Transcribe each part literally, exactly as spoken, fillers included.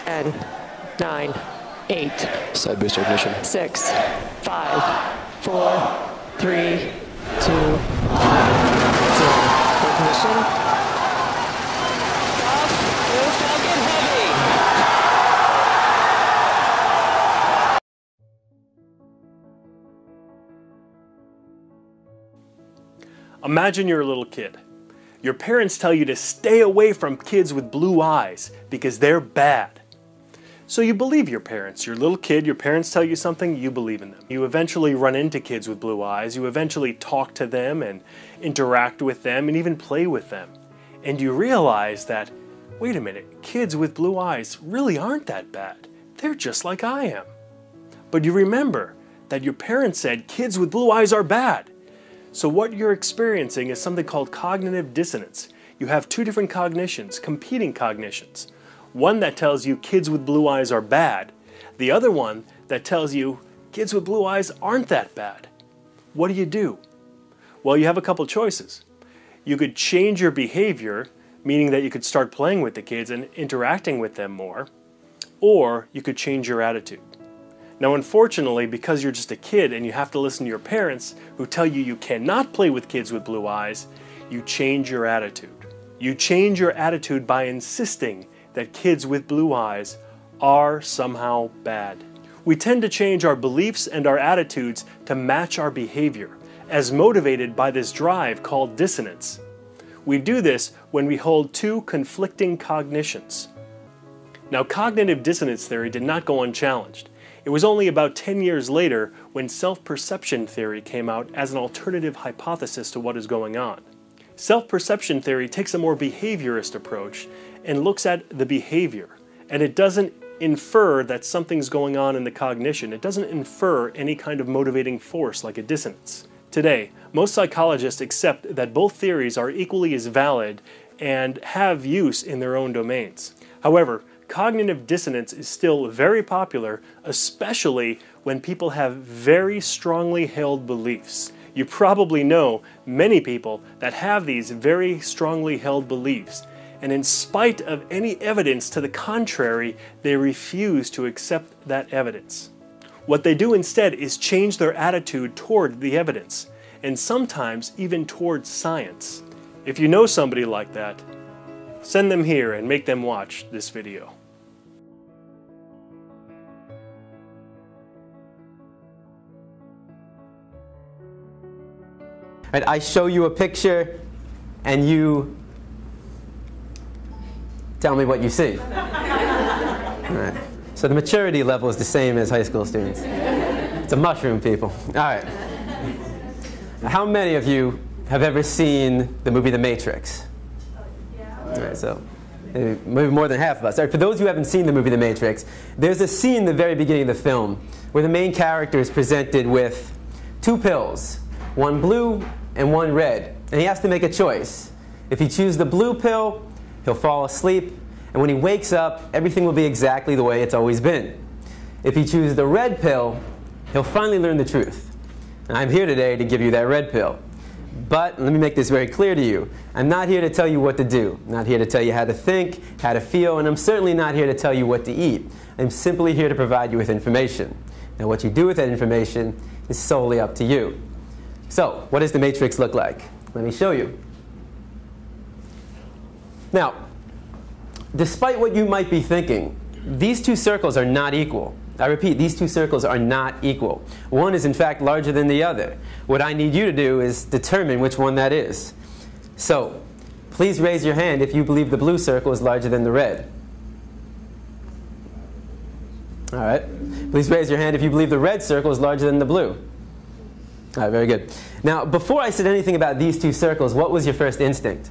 ten, nine, eight, Side booster ignition. six, five, four, three, two, one, zero. Ignition. Off. New Falcon Heavy. Imagine you're a little kid. Your parents tell you to stay away from kids with blue eyes because they're bad. So you believe your parents. You're a little kid, your parents tell you something, you believe in them. You eventually run into kids with blue eyes, you eventually talk to them and interact with them and even play with them. And you realize that, wait a minute, kids with blue eyes really aren't that bad. They're just like I am. But you remember that your parents said kids with blue eyes are bad. So what you're experiencing is something called cognitive dissonance. You have two different cognitions, competing cognitions. One that tells you kids with blue eyes are bad. The other one that tells you kids with blue eyes aren't that bad. What do you do? Well, you have a couple choices. You could change your behavior, meaning that you could start playing with the kids and interacting with them more, or you could change your attitude. Now, unfortunately, because you're just a kid and you have to listen to your parents who tell you you cannot play with kids with blue eyes, you change your attitude. You change your attitude by insisting that kids with blue eyes are somehow bad. We tend to change our beliefs and our attitudes to match our behavior, as motivated by this drive called dissonance. We do this when we hold two conflicting cognitions. Now, cognitive dissonance theory did not go unchallenged. It was only about ten years later when self-perception theory came out as an alternative hypothesis to what is going on. Self-perception theory takes a more behaviorist approach and looks at the behavior, and it doesn't infer that something's going on in the cognition. It doesn't infer any kind of motivating force like a dissonance. Today, most psychologists accept that both theories are equally as valid and have use in their own domains. However, cognitive dissonance is still very popular, especially when people have very strongly held beliefs. You probably know many people that have these very strongly held beliefs, and in spite of any evidence to the contrary, they refuse to accept that evidence. What they do instead is change their attitude toward the evidence, and sometimes even towards science. If you know somebody like that, send them here and make them watch this video. Right, I show you a picture and you tell me what you see. All right. So the maturity level is the same as high school students. It's a mushroom, people. All right. Now, how many of you have ever seen the movie The Matrix? All right, so maybe more than half of us. All right, for those who haven't seen the movie The Matrix, there's a scene in the very beginning of the film where the main character is presented with two pills, one blue and one red, and he has to make a choice. If he chooses the blue pill, he'll fall asleep, and when he wakes up, everything will be exactly the way it's always been. If he chooses the red pill, he'll finally learn the truth. And I'm here today to give you that red pill. But let me make this very clear to you. I'm not here to tell you what to do. I'm not here to tell you how to think, how to feel, and I'm certainly not here to tell you what to eat. I'm simply here to provide you with information. Now, what you do with that information is solely up to you. So, what does the matrix look like? Let me show you. Now, despite what you might be thinking, these two circles are not equal. I repeat, these two circles are not equal. One is in fact larger than the other. What I need you to do is determine which one that is. So, please raise your hand if you believe the blue circle is larger than the red. All right. Please raise your hand if you believe the red circle is larger than the blue. All right, very good. Now, before I said anything about these two circles, what was your first instinct?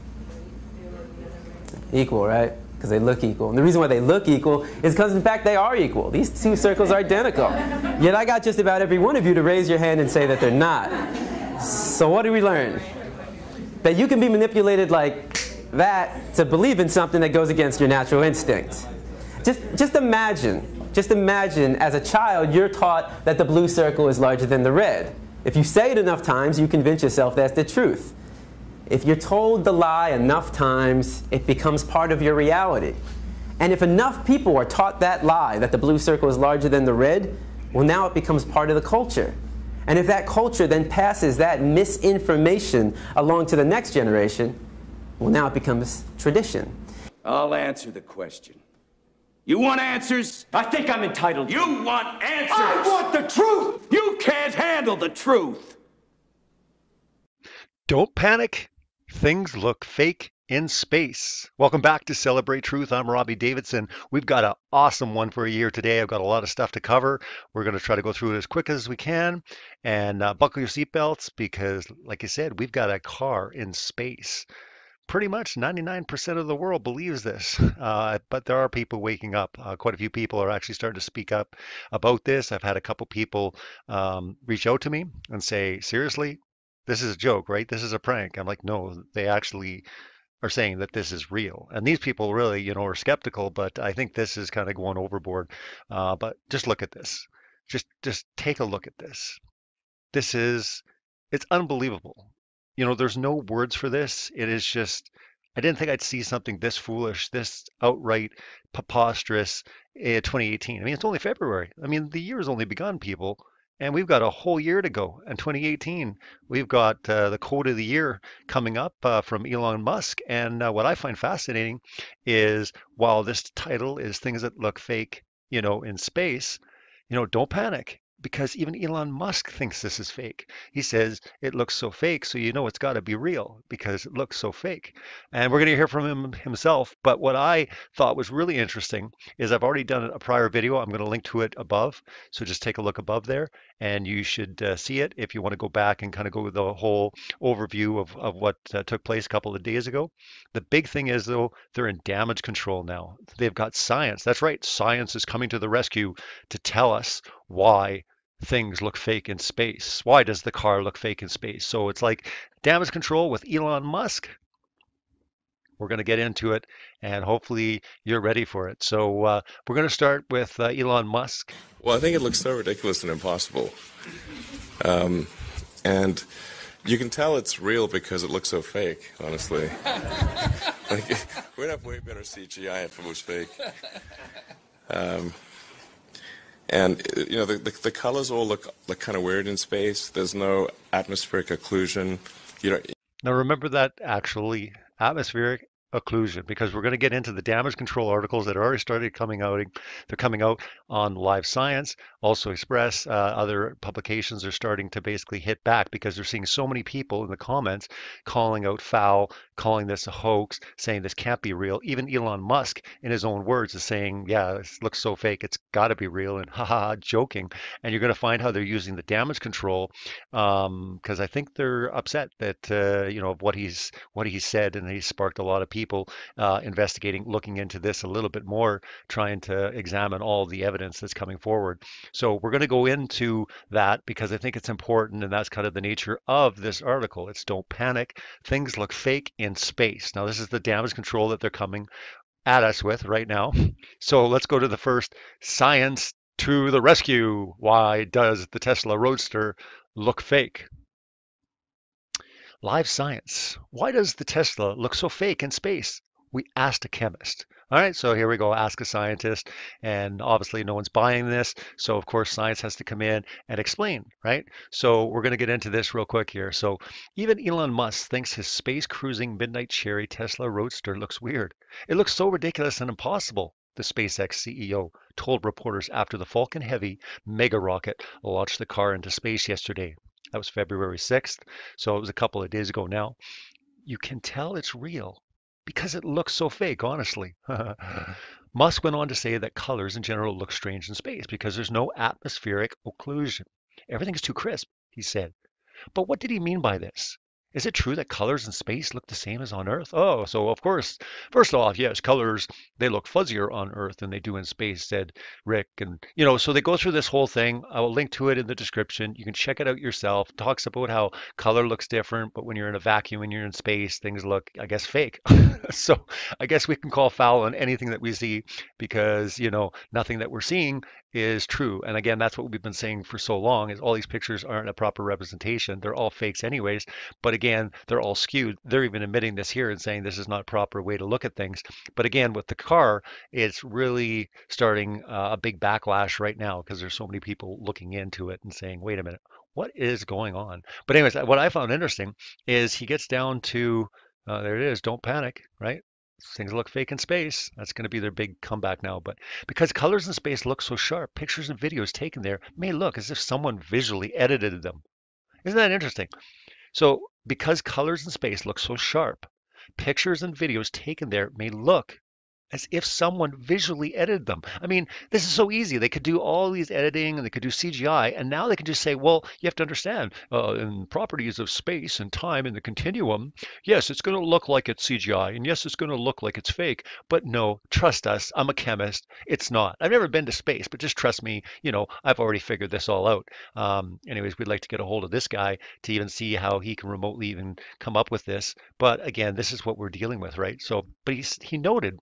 Equal, right? Because they look equal. And the reason why they look equal is because, in fact, they are equal. These two circles are identical. Yet I got just about every one of you to raise your hand and say that they're not. So what do we learn? That you can be manipulated like that to believe in something that goes against your natural instinct. Just, just imagine, just imagine as a child you're taught that the blue circle is larger than the red. If you say it enough times, you convince yourself that's the truth. If you're told the lie enough times, it becomes part of your reality. And if enough people are taught that lie, that the blue circle is larger than the red, well, now it becomes part of the culture. And if that culture then passes that misinformation along to the next generation, well, now it becomes tradition. I'll answer the question. You want answers? I think I'm entitled. You want answers? I want the truth! You can't handle the truth! Don't panic. Things look fake in space. Welcome back to Celebrate Truth. I'm Robbie Davidson. We've got an awesome one for you here today. I've got a lot of stuff to cover. We're going to try to go through it as quick as we can. And uh, buckle your seatbelts because, like I said, we've got a car in space. Pretty much ninety-nine percent of the world believes this, uh, but there are people waking up. Uh, quite a few people are actually starting to speak up about this. I've had a couple people um, reach out to me and say, seriously, this is a joke, right? This is a prank. I'm like, no, they actually are saying that this is real. And these people really, you know, are skeptical, but I think this is kind of going overboard. Uh, but just look at this. Just, just take a look at this. This is, it's unbelievable. You know, there's no words for this. It is just, I didn't think I'd see something this foolish, this outright preposterous in twenty eighteen. I mean, it's only February. I mean, the year has only begun, people. And we've got a whole year to go. In twenty eighteen, we've got uh, the quote of the year coming up uh, from Elon Musk. And uh, what I find fascinating is while this title is Things That Look Fake, you know, in space, you know, don't panic. Because even Elon Musk thinks this is fake. He says it looks so fake, so you know it's got to be real because it looks so fake. And we're going to hear from him himself. But what I thought was really interesting is I've already done a prior video. I'm going to link to it above. So just take a look above there and you should uh, see it if you want to go back and kind of go with the whole overview of, of what uh, took place a couple of days ago. The big thing is, though, they're in damage control now. They've got science. That's right. Science is coming to the rescue to tell us why things look fake in space. Why does the car look fake in space? So it's like damage control with Elon Musk. We're going to get into it and hopefully you're ready for it. So uh, we're going to start with uh, Elon Musk. Well, I think it looks so ridiculous and impossible. Um, and you can tell it's real because it looks so fake, honestly. Like, we'd have way better C G I if it was fake. Um, And, you know, the, the, the colors all look, look kind of weird in space. There's no atmospheric occlusion. You know. Now, remember that actually atmospheric occlusion, because we're going to get into the damage control articles that are already started coming out. They're coming out on Live Science, also Express. Uh, other publications are starting to basically hit back because they're seeing so many people in the comments calling out foul, calling this a hoax, saying this can't be real. Even Elon Musk, in his own words, is saying, yeah, this looks so fake, it's got to be real, and haha, joking. And you're going to find how they're using the damage control because um, I think they're upset that, uh, you know, of what he's, what he said, and he's sparked a lot of people People uh, investigating, looking into this a little bit more, trying to examine all the evidence that's coming forward. So we're going to go into that because I think it's important, and that's kind of the nature of this article. It's don't panic. Things look fake in space. Now, this is the damage control that they're coming at us with right now. So let's go to the first. Science to the rescue. Why does the Tesla Roadster look fake? Live Science. Why does the Tesla look so fake in space? We asked a chemist. All right, so here we go, ask a scientist, and obviously no one's buying this, so of course science has to come in and explain, right? So we're going to get into this real quick here. So even Elon Musk thinks his space cruising midnight cherry Tesla Roadster looks weird. It looks so ridiculous and impossible, the SpaceX C E O told reporters after the Falcon Heavy mega rocket launched the car into space yesterday. That was February sixth, so it was a couple of days ago now. You can tell it's real because it looks so fake, honestly. Musk went on to say that colors in general look strange in space because there's no atmospheric occlusion. Everything's too crisp, he said. But what did he mean by this? Is it true that colors in space look the same as on Earth? Oh, so of course, first off, yes, colors, they look fuzzier on Earth than they do in space, said Rick. And, you know, so they go through this whole thing. I will link to it in the description. You can check it out yourself. It talks about how color looks different, but when you're in a vacuum and you're in space, things look, I guess, fake. So I guess we can call foul on anything that we see because, you know, nothing that we're seeing is true. And again, that's what we've been saying for so long, is all these pictures aren't a proper representation. They're all fakes anyways. But again, they're all skewed. They're even admitting this here and saying this is not a proper way to look at things. But again, with the car, it's really starting uh, a big backlash right now because there's so many people looking into it and saying, wait a minute, what is going on? But anyways, what I found interesting is he gets down to, uh, there it is, don't panic, right? Things look fake in space. That's going to be their big comeback now. But because colors in space look so sharp, pictures and videos taken there may look as if someone visually edited them. Isn't that interesting? So because colors in space look so sharp, pictures and videos taken there may look as if someone visually edited them. I mean, this is so easy. They could do all these editing and they could do C G I, and now they can just say, well, you have to understand, uh, in properties of space and time in the continuum, yes, it's going to look like it's C G I, and yes, it's going to look like it's fake, but no, trust us, I'm a chemist, it's not. I've never been to space, but just trust me, you know, I've already figured this all out. Um, anyways, we'd like to get a hold of this guy to even see how he can remotely even come up with this. But again, this is what we're dealing with, right? So, but he's, he noted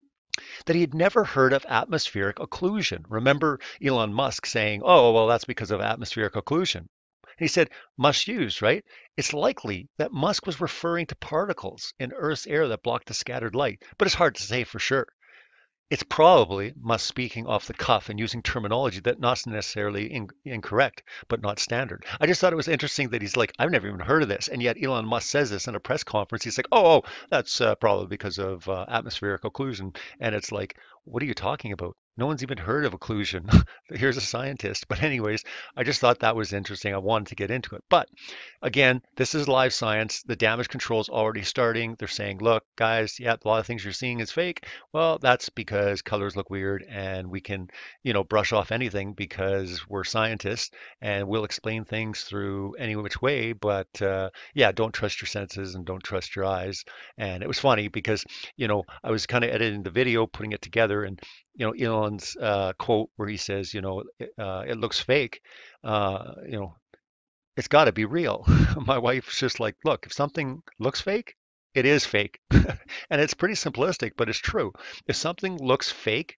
that he had never heard of atmospheric occlusion. Remember Elon Musk saying, oh, well, that's because of atmospheric occlusion. And he said, must use, right? It's likely that Musk was referring to particles in Earth's air that blocked the scattered light, but it's hard to say for sure. It's probably Musk speaking off the cuff and using terminology that not necessarily in, incorrect, but not standard. I just thought it was interesting that he's like, I've never even heard of this. And yet Elon Musk says this in a press conference. He's like, oh, oh that's uh, probably because of uh, atmospheric occlusion. And it's like, what are you talking about? No one's even heard of occlusion. Here's a scientist. But anyways, I just thought that was interesting. I wanted to get into it. But again, this is live science. The damage control is already starting. They're saying, look, guys, yeah, a lot of things you're seeing is fake. Well, that's because colors look weird and we can, you know, brush off anything because we're scientists and we'll explain things through any which way. But uh, yeah, don't trust your senses and don't trust your eyes. And it was funny because, you know, I was kind of editing the video, putting it together, and you know, Elon's uh, quote where he says, you know, uh, it looks fake, uh, you know, it's got to be real. My wife's just like, look, if something looks fake, it is fake. And it's pretty simplistic, but it's true. If something looks fake,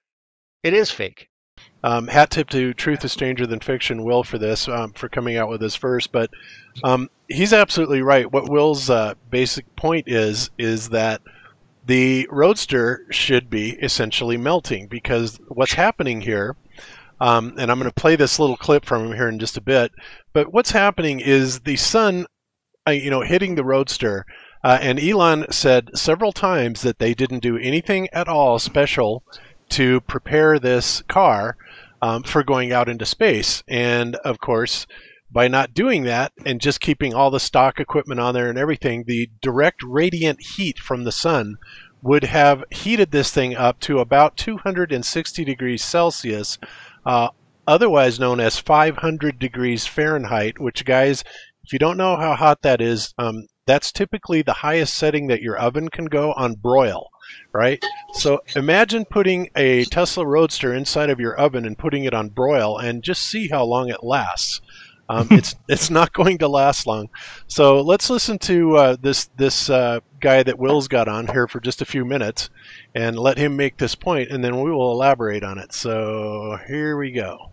it is fake. Um, hat tip to Truth is Stranger Than Fiction, Will, for this, um, for coming out with this first. But um, he's absolutely right. What Will's uh, basic point is, is that the Roadster should be essentially melting, because what's happening here, um, and I'm going to play this little clip from him here in just a bit, but what's happening is the sun, uh, you know, hitting the Roadster, uh, and Elon said several times that they didn't do anything at all special to prepare this car um, for going out into space. And of course, by not doing that and just keeping all the stock equipment on there and everything, the direct radiant heat from the sun would have heated this thing up to about two hundred sixty degrees Celsius, uh, otherwise known as five hundred degrees Fahrenheit, which, guys, if you don't know how hot that is, um, that's typically the highest setting that your oven can go on broil, right? So imagine putting a Tesla Roadster inside of your oven and putting it on broil, and just see how long it lasts. Um, it's it's not going to last long. So let's listen to uh, this this uh, guy that Will's got on here for just a few minutes, and let him make this point, and then we will elaborate on it. So here we go.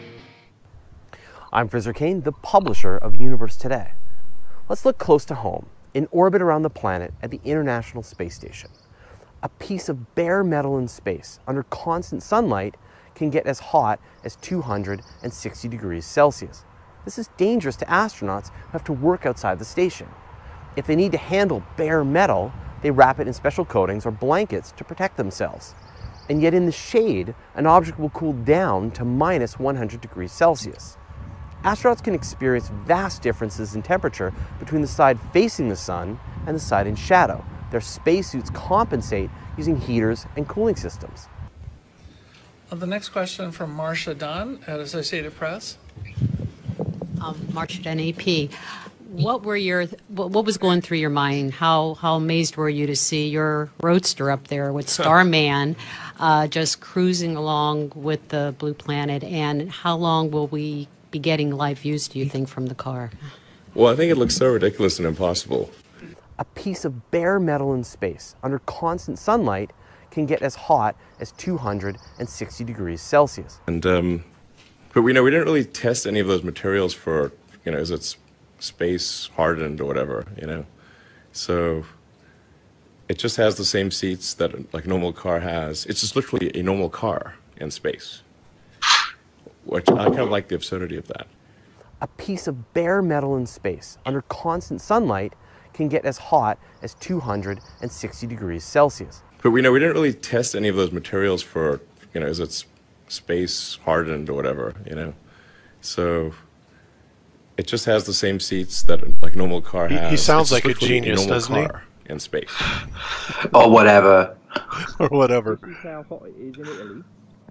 I'm Fraser Kane, the publisher of Universe Today. Let's look close to home, in orbit around the planet at the International Space Station. A piece of bare metal in space under constant sunlight can get as hot as two hundred sixty degrees Celsius. This is dangerous to astronauts who have to work outside the station. If they need to handle bare metal, they wrap it in special coatings or blankets to protect themselves. And yet in the shade, an object will cool down to minus one hundred degrees Celsius. Astronauts can experience vast differences in temperature between the side facing the sun and the side in shadow. Their spacesuits compensate using heaters and cooling systems. Uh, the next question from Marcia Dunn at Associated Press. Um, Marcia Dunn, A P. What were your what, what was going through your mind? How how amazed were you to see your Roadster up there with Starman uh, just cruising along with the Blue Planet? And how long will we be getting live views, do you think, from the car? Well, I think it looks so ridiculous and impossible. A piece of bare metal in space under constant sunlight can get as hot as two hundred sixty degrees Celsius. And, um, but we know we didn't really test any of those materials for, you know, is it space hardened or whatever, you know? So it just has the same seats that like a normal car has. It's just literally a normal car in space, which I kind of like the absurdity of that. A piece of bare metal in space under constant sunlight can get as hot as two hundred sixty degrees Celsius. But we know we didn't really test any of those materials for, you know, is it space hardened or whatever, you know? So it just has the same seats that like a normal car has. He, he sounds it's like a genius, a doesn't he? In space. Or whatever. Or whatever. This is how hot it is in Italy.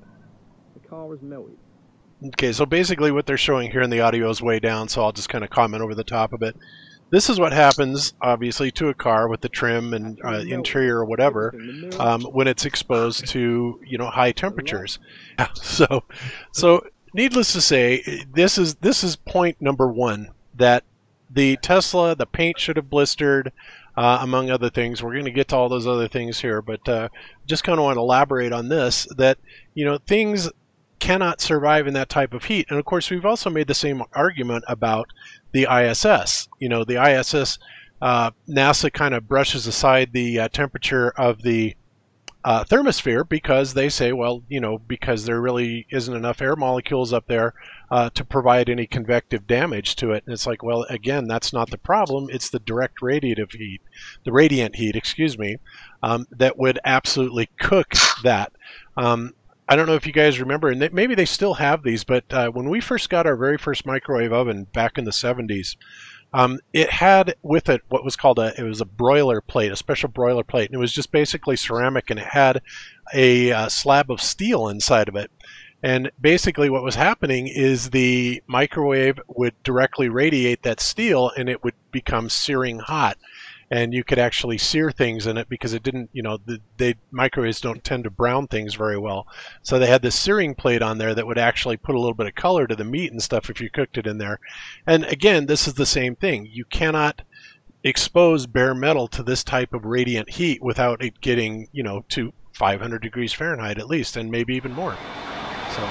The car is melted. Okay, so basically what they're showing here in the audio is way down, so I'll just kind of comment over the top of it. This is what happens, obviously, to a car with the trim and uh, interior or whatever um, when it's exposed to, you know, high temperatures. So, so needless to say, this is this is point number one, that the Tesla, the paint should have blistered, uh, among other things. We're going to get to all those other things here, but uh, just kind of want to elaborate on this, that, you know, things cannot survive in that type of heat. And of course, we've also made the same argument about the I S S. You know, the I S S, uh, NASA kind of brushes aside the uh, temperature of the uh, thermosphere because they say, well, you know, because there really isn't enough air molecules up there uh, to provide any convective damage to it. And it's like, well, again, that's not the problem. It's the direct radiative heat, the radiant heat, excuse me, um, that would absolutely cook that. Um, I don't know if you guys remember, and they, maybe they still have these, but uh, when we first got our very first microwave oven back in the seventies, um, it had with it what was called a, it was a broiler plate, a special broiler plate, and it was just basically ceramic, and it had a uh, slab of steel inside of it. And basically what was happening is the microwave would directly radiate that steel, and it would become searing hot. And you could actually sear things in it because it didn't, you know, the they, microwaves don't tend to brown things very well. So they had this searing plate on there that would actually put a little bit of color to the meat and stuff if you cooked it in there. And again, this is the same thing. You cannot expose bare metal to this type of radiant heat without it getting, you know, to five hundred degrees Fahrenheit at least, and maybe even more. So.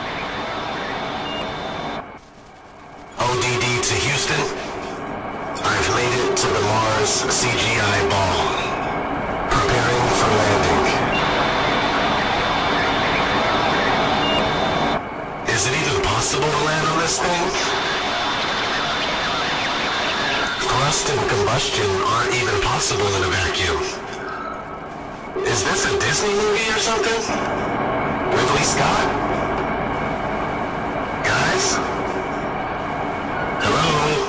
O D D to Houston. I've made it to the Mars C G I ball. Preparing for landing. Is it even possible to land on this thing? Thrust and combustion aren't even possible in a vacuum. Is this a Disney movie or something? Ridley Scott? Guys? Hello?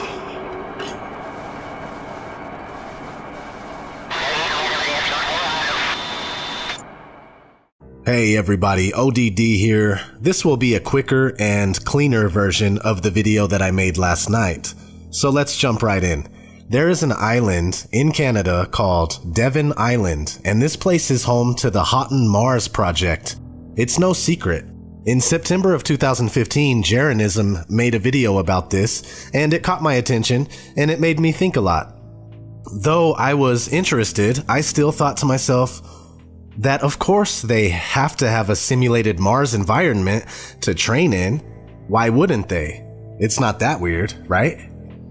Hey everybody, O D D here. This will be a quicker and cleaner version of the video that I made last night. So let's jump right in. There is an island in Canada called Devon Island, and this place is home to the Hot on Mars project. It's no secret. In September of two thousand fifteen, Jeranism made a video about this, and it caught my attention, and it made me think a lot. Though I was interested, I still thought to myself, that of course they have to have a simulated Mars environment to train in. Why wouldn't they? It's not that weird, right?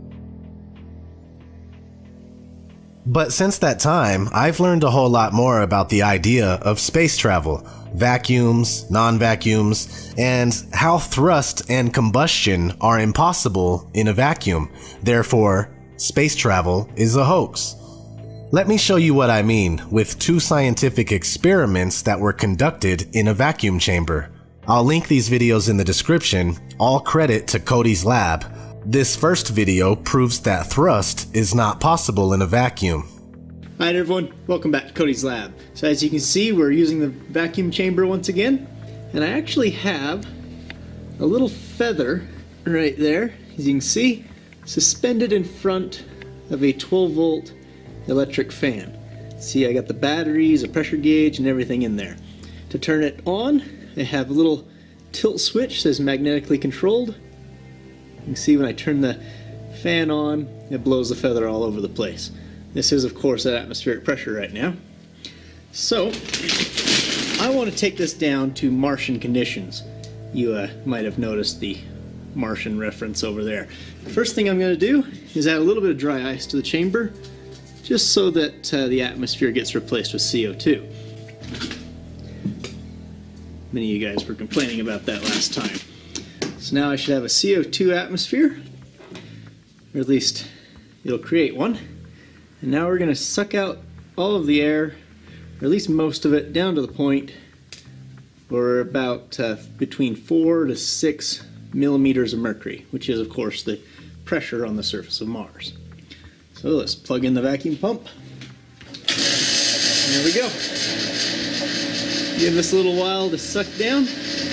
But since that time, I've learned a whole lot more about the idea of space travel, vacuums, non-vacuums, and how thrust and combustion are impossible in a vacuum. Therefore, space travel is a hoax. Let me show you what I mean with two scientific experiments that were conducted in a vacuum chamber. I'll link these videos in the description, all credit to Cody's lab. This first video proves that thrust is not possible in a vacuum. Alright everyone, welcome back to Cody's lab. So as you can see, we're using the vacuum chamber once again, and I actually have a little feather right there, as you can see, suspended in front of a twelve volt electric fan. See, I got the batteries, a pressure gauge, and everything in there. To turn it on, I have a little tilt switch, says magnetically controlled. You can see when I turn the fan on, it blows the feather all over the place. This is, of course, at atmospheric pressure right now. So, I want to take this down to Martian conditions. You uh, might have noticed the Martian reference over there. First thing I'm going to do is add a little bit of dry ice to the chamber, just so that uh, the atmosphere gets replaced with C O two. Many of you guys were complaining about that last time. So now I should have a C O two atmosphere, or at least it'll create one. And now we're going to suck out all of the air, or at least most of it, down to the point where about uh, between four to six millimeters of mercury, which is of course the pressure on the surface of Mars. So let's plug in the vacuum pump. There we go. Give this a little while to suck down.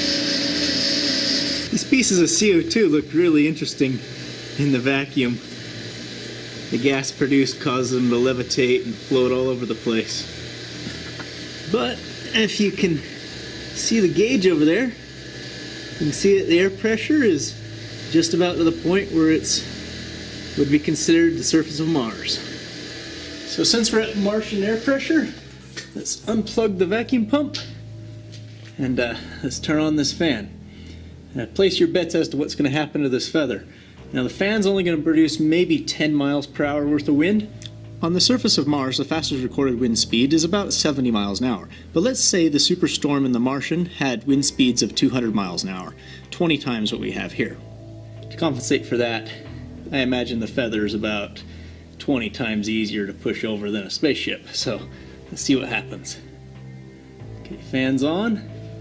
These pieces of C O two look really interesting in the vacuum. The gas produced causes them to levitate and float all over the place. But if you can see the gauge over there, you can see that the air pressure is just about to the point where it's would be considered the surface of Mars. So since we're at Martian air pressure, let's unplug the vacuum pump and uh, let's turn on this fan. Now place your bets as to what's going to happen to this feather. Now the fan's only going to produce maybe ten miles per hour worth of wind. On the surface of Mars, the fastest recorded wind speed is about seventy miles an hour. But let's say the superstorm in the Martian had wind speeds of two hundred miles an hour, twenty times what we have here. To compensate for that, I imagine the feather is about twenty times easier to push over than a spaceship. So let's see what happens. Okay, fan's on.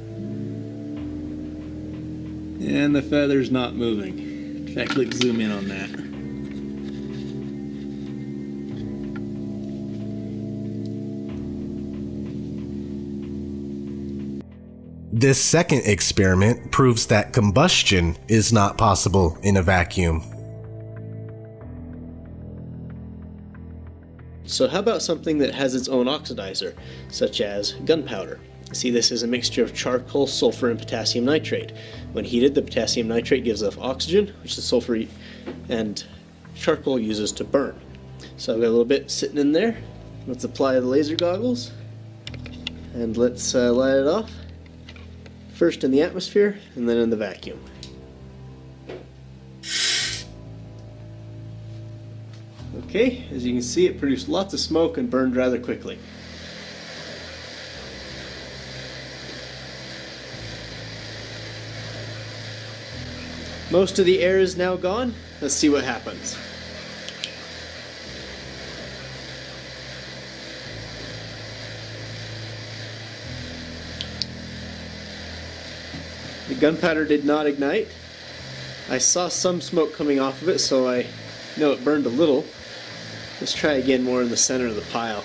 And the feather's not moving. In fact, let's zoom in on that. This second experiment proves that combustion is not possible in a vacuum. So how about something that has its own oxidizer, such as gunpowder? See, this is a mixture of charcoal, sulfur, and potassium nitrate. When heated, the potassium nitrate gives off oxygen, which the sulfur and charcoal uses to burn. So I've got a little bit sitting in there. Let's apply the laser goggles, and let's uh, light it off. First in the atmosphere, and then in the vacuum. Okay, as you can see, it produced lots of smoke and burned rather quickly. Most of the air is now gone. Let's see what happens. The gunpowder did not ignite. I saw some smoke coming off of it, so I know it burned a little. Let's try again more in the center of the pile.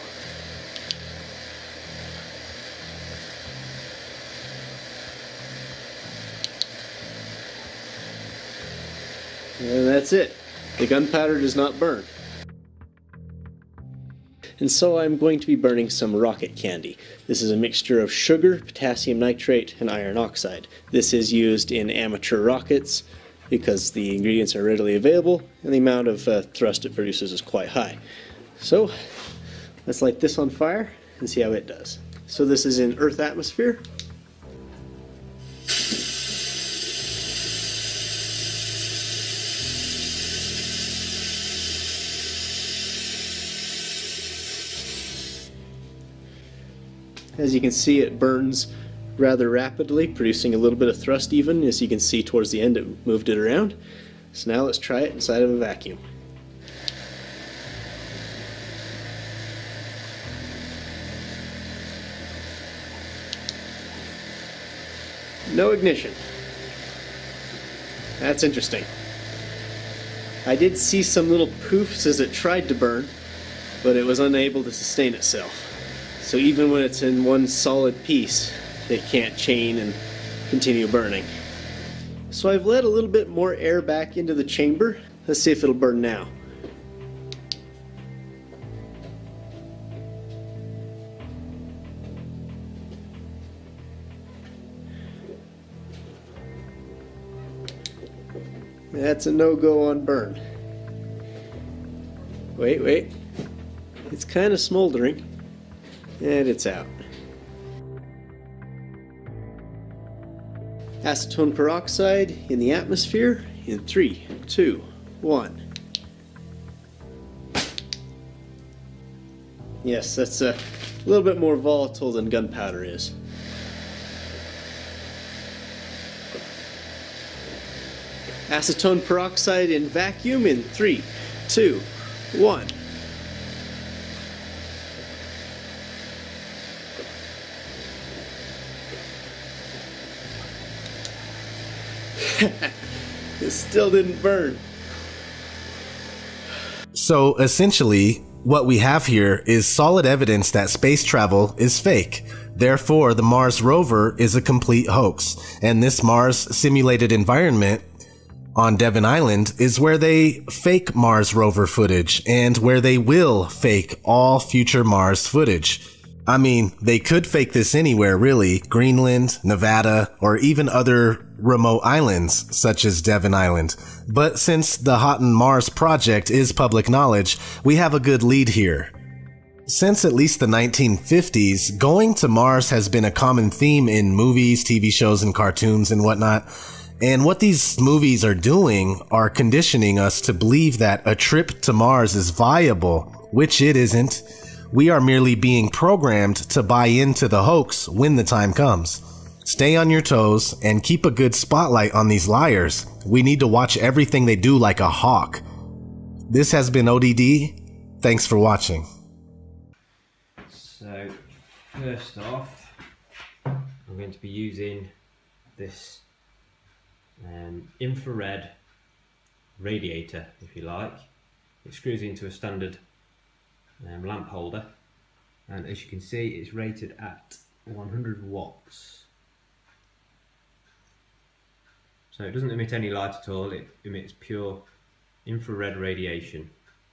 And that's it. The gunpowder does not burn. And so I'm going to be burning some rocket candy. This is a mixture of sugar, potassium nitrate, and iron oxide. This is used in amateur rockets because the ingredients are readily available and the amount of uh, thrust it produces is quite high. So let's light this on fire and see how it does. So this is in Earth atmosphere. As you can see, it burns rather rapidly, producing a little bit of thrust even. As you can see towards the end, it moved it around. So now let's try it inside of a vacuum. No ignition. That's interesting. I did see some little poofs as it tried to burn, but it was unable to sustain itself. So even when it's in one solid piece, it can't chain and continue burning. So I've let a little bit more air back into the chamber. Let's see if it'll burn now. That's a no-go on burn. Wait, wait. It's kind of smoldering. And it's out. acetone peroxide in the atmosphere in three, two, one. Yes, that's a little bit more volatile than gunpowder is. Acetone peroxide in vacuum in three, two, one. It still didn't burn. So essentially, what we have here is solid evidence that space travel is fake. Therefore, the Mars rover is a complete hoax, and this Mars simulated environment on Devon Island is where they fake Mars rover footage and where they will fake all future Mars footage. I mean, they could fake this anywhere really, Greenland, Nevada, or even other remote islands such as Devon Island. But since the Houghton Mars project is public knowledge, we have a good lead here. Since at least the nineteen fifties, going to Mars has been a common theme in movies, T V shows, and cartoons and whatnot. And what these movies are doing are conditioning us to believe that a trip to Mars is viable, which it isn't. We are merely being programmed to buy into the hoax when the time comes. Stay on your toes and keep a good spotlight on these liars. We need to watch everything they do like a hawk. This has been O D D. Thanks for watching. So, first off, I'm going to be using this um, infrared radiator, if you like. It screws into a standard um, lamp holder, and as you can see, it's rated at one hundred watts. So it doesn't emit any light at all, it emits pure infrared radiation.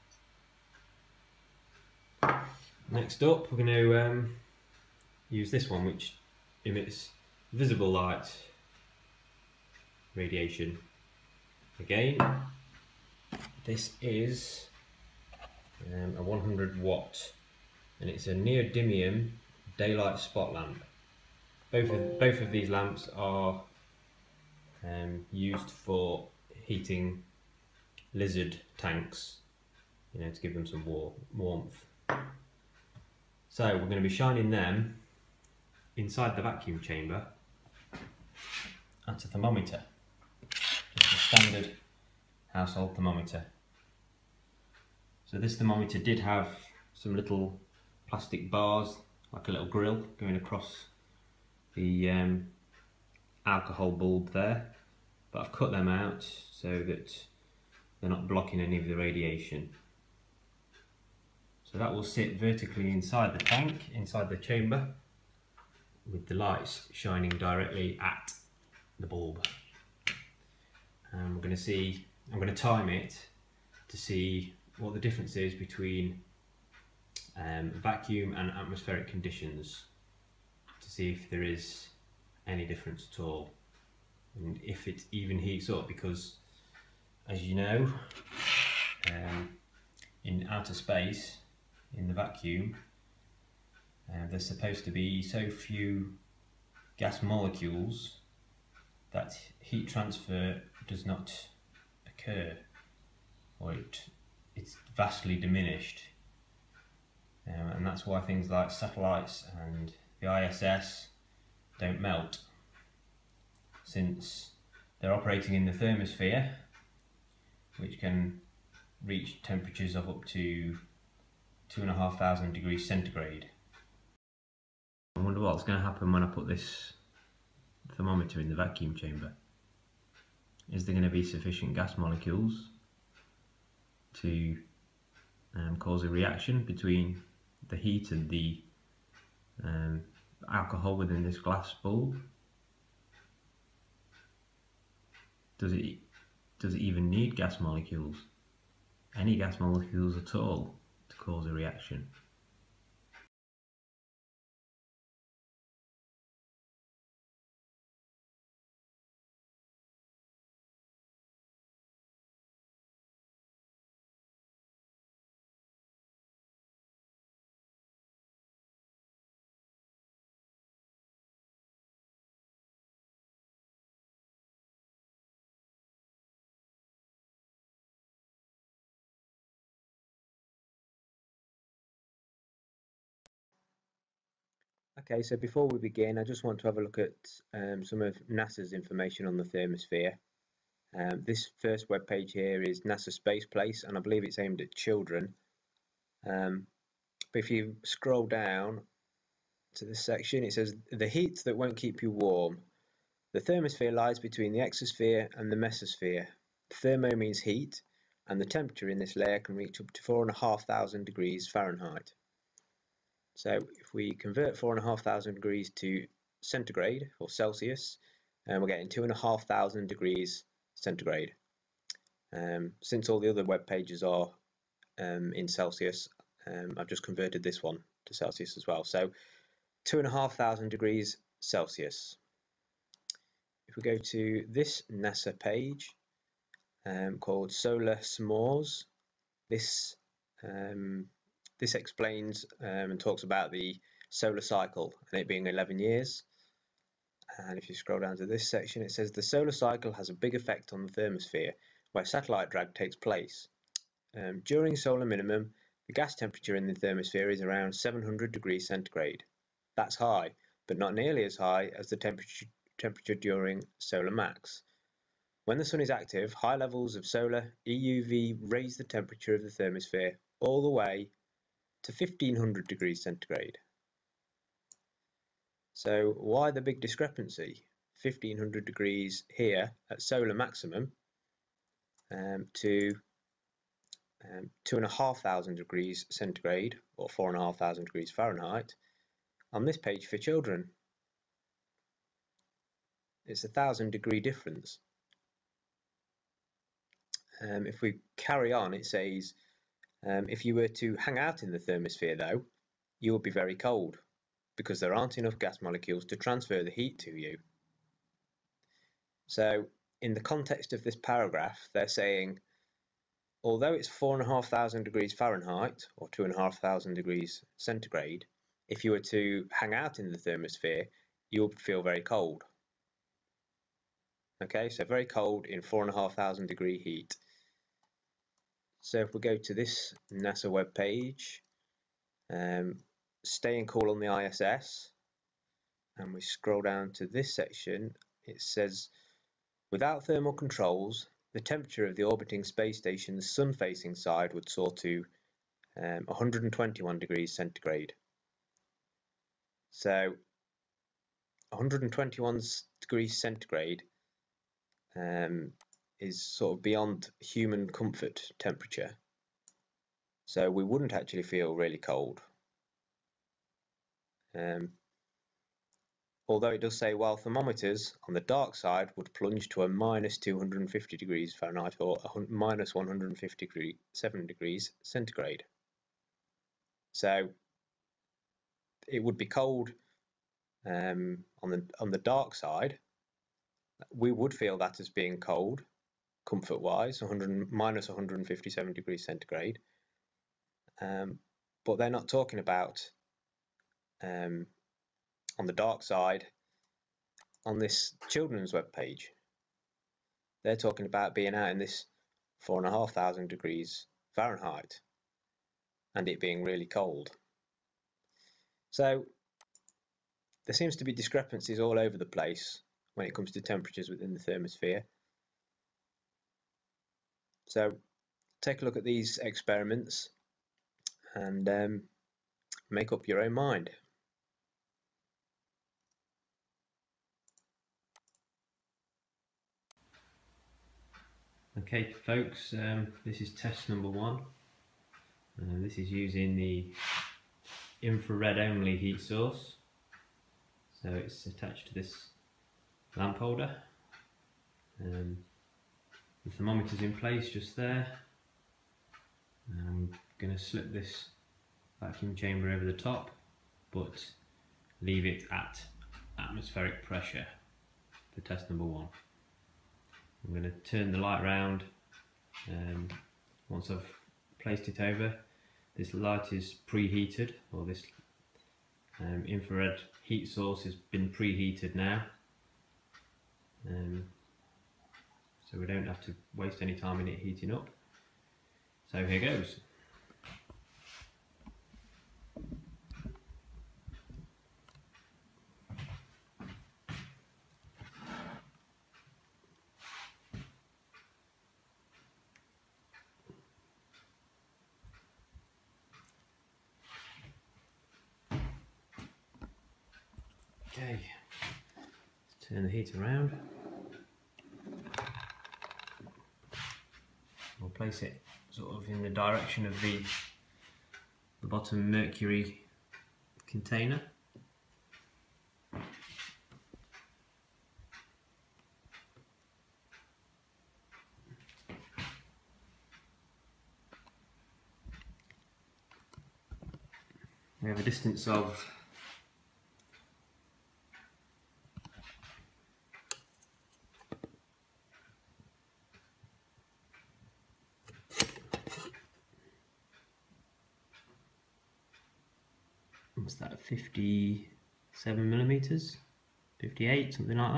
Next up, we're going to um, use this one, which emits visible light radiation. Again, this is um, a one hundred watt, and it's a neodymium daylight spot lamp. Both of, both of these lamps are um, used for heating lizard tanks, you know, to give them some war warmth. So we're going to be shining them inside the vacuum chamber at a thermometer, just a standard household thermometer. So this thermometer did have some little plastic bars, like a little grill, going across the um, alcohol bulb there, but I've cut them out so that they're not blocking any of the radiation. So that will sit vertically inside the tank, inside the chamber, with the lights shining directly at the bulb. And we're going to see, I'm going to time it to see what the difference is between um, vacuum and atmospheric conditions, to see if there is any difference at all, and if it even heats up, because as you know, um, in outer space, in the vacuum, uh, there's supposed to be so few gas molecules that heat transfer does not occur, or it, it's vastly diminished. Um, and that's why things like satellites and the I S S don't melt, since they're operating in the thermosphere, which can reach temperatures of up to two and a half thousand degrees centigrade. I wonder what's going to happen when I put this thermometer in the vacuum chamber. Is there going to be sufficient gas molecules to um, cause a reaction between the heat and the um, alcohol within this glass bulb? Does it, does it even need gas molecules? Any gas molecules at all to cause a reaction? Okay, so before we begin, I just want to have a look at um, some of NASA's information on the thermosphere. Um, this first web page here is NASA Space Place, and I believe it's aimed at children. Um, but if you scroll down to this section, it says the heat that won't keep you warm. The thermosphere lies between the exosphere and the mesosphere. Thermo means heat, and the temperature in this layer can reach up to four and a half thousand degrees Fahrenheit. So if we convert four and a half thousand degrees to centigrade or Celsius, and we're getting two and a half thousand degrees centigrade. Um, since all the other web pages are um, in Celsius, um, I've just converted this one to Celsius as well. So two and a half thousand degrees Celsius. If we go to this NASA page um, called Solar S'mores, this um, this explains um, and talks about the solar cycle and it being eleven years. And if you scroll down to this section, it says the solar cycle has a big effect on the thermosphere where satellite drag takes place. Um, during solar minimum, the gas temperature in the thermosphere is around seven hundred degrees centigrade. That's high, but not nearly as high as the temperature temperature during solar max. When the sun is active, high levels of solar E U V raise the temperature of the thermosphere all the way to fifteen hundred degrees centigrade. So why the big discrepancy? fifteen hundred degrees here at solar maximum um, to um, two and a half thousand degrees centigrade or four and a half thousand degrees Fahrenheit on this page for children. It's a thousand degree difference. Um, if we carry on, it says um, if you were to hang out in the thermosphere though, you will be very cold because there aren't enough gas molecules to transfer the heat to you. So in the context of this paragraph, they're saying although it's four and a half thousand degrees Fahrenheit or two and a half thousand degrees centigrade, if you were to hang out in the thermosphere, you will feel very cold. Okay, so very cold in four and a half thousand degree heat. So if we go to this NASA web page, um, staying cool on the I S S, and we scroll down to this section, it says without thermal controls, the temperature of the orbiting space station's sun-facing side would soar to um, one hundred twenty-one degrees centigrade. So one hundred twenty-one degrees centigrade um, is sort of beyond human comfort temperature. So we wouldn't actually feel really cold. Um, although it does say while thermometers on the dark side would plunge to a minus two hundred fifty degrees Fahrenheit or a minus one hundred fifty-seven degrees centigrade. So it would be cold um, on the on the dark side. We would feel that as being cold, comfort-wise, one hundred minus one hundred fifty-seven degrees centigrade. Um, but they're not talking about um, on the dark side on this children's web page. They're talking about being out in this four and a half thousand degrees Fahrenheit and it being really cold. So there seems to be discrepancies all over the place when it comes to temperatures within the thermosphere. So take a look at these experiments and um, make up your own mind. Okay folks, um, this is test number one. Uh, this is using the infrared only heat source. So it's attached to this lamp holder. Um, the thermometer's in place just there. I'm going to slip this vacuum chamber over the top, but leave it at atmospheric pressure for test number one. I'm going to turn the light round. Um, once I've placed it over, this light is preheated, or this um, infrared heat source has been preheated now. Um, so we don't have to waste any time in it heating up. So here goes. Okay, let's turn the heat around. We'll place it sort of in the direction of the, the bottom mercury container. We have a distance of what's that, fifty-seven millimeters, fifty-eight, something like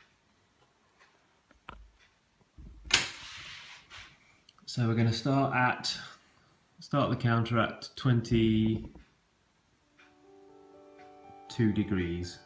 that. So we're going to start at start the counter at twenty-two degrees.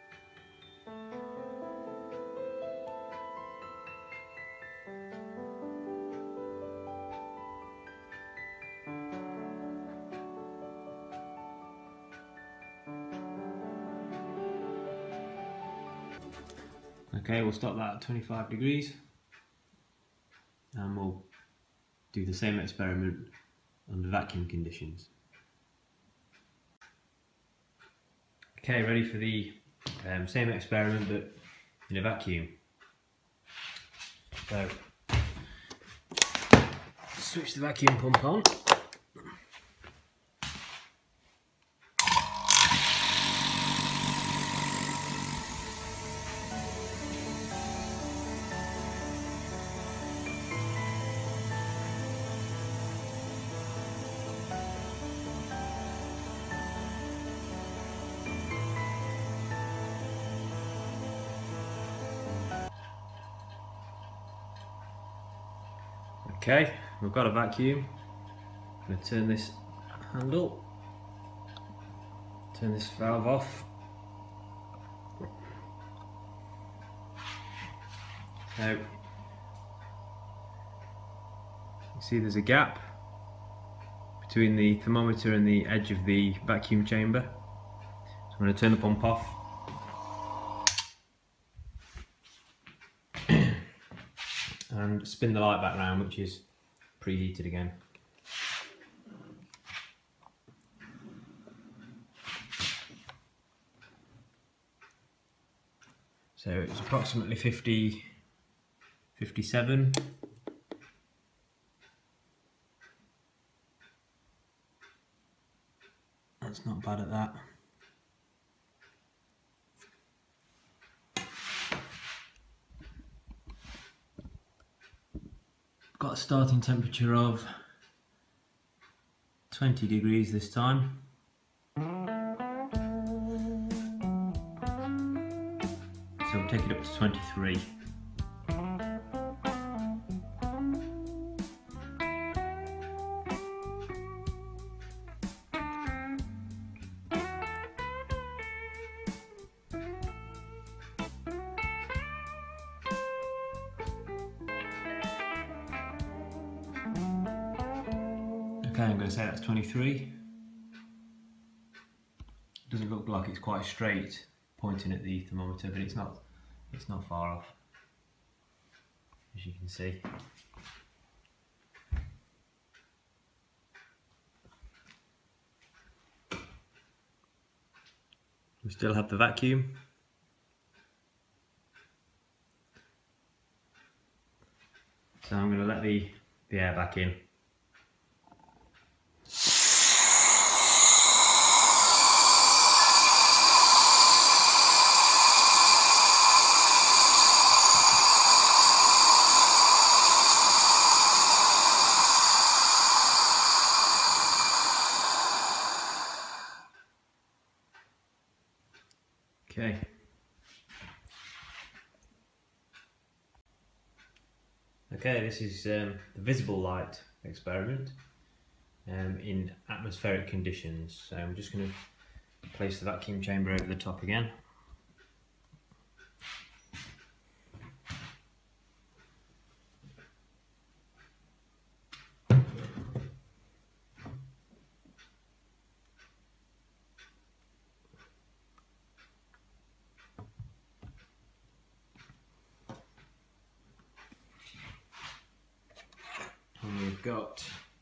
Okay, we'll stop that at twenty-five degrees and we'll do the same experiment under vacuum conditions. Okay, ready for the um, same experiment but in a vacuum. So, switch the vacuum pump on. Okay, we've got a vacuum. I'm going to turn this handle, turn this valve off. Now, you see there's a gap between the thermometer and the edge of the vacuum chamber. So I'm going to turn the pump off. And spin the light back round, which is preheated again. So it's approximately fifty, fifty-seven. That's not bad at that. Got a starting temperature of twenty degrees this time. So we'll take it up to twenty-three. Okay, I'm going to say that's twenty-three. It doesn't look like it's quite straight pointing at the thermometer, but it's not it's not far off, as you can see. We still have the vacuum. So I'm going to let the, the air back in. Okay. Okay, this is um, the visible light experiment um, in atmospheric conditions. So I'm just going to place the vacuum chamber over the top again. got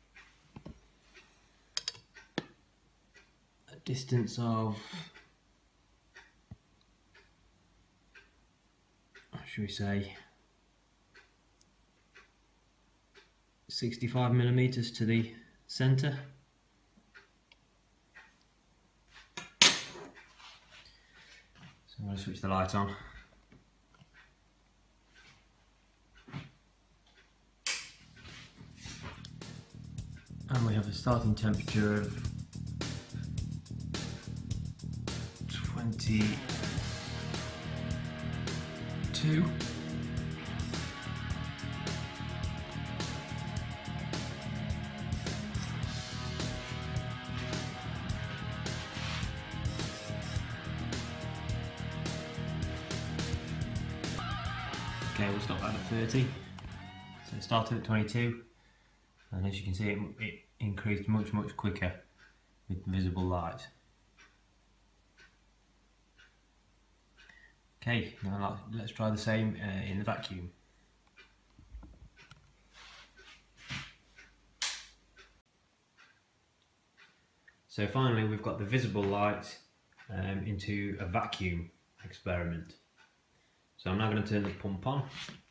a distance of, should we say, sixty-five millimeters to the center. So I'm going to switch the light on. And we have a starting temperature of twenty-two. Okay, we'll stop that at thirty. So it started at twenty-two, and as you can see, it, it increased much, much quicker with visible light. Okay, now let's try the same uh, in the vacuum. So finally, we've got the visible light um, into a vacuum experiment. So I'm now going to turn the pump on.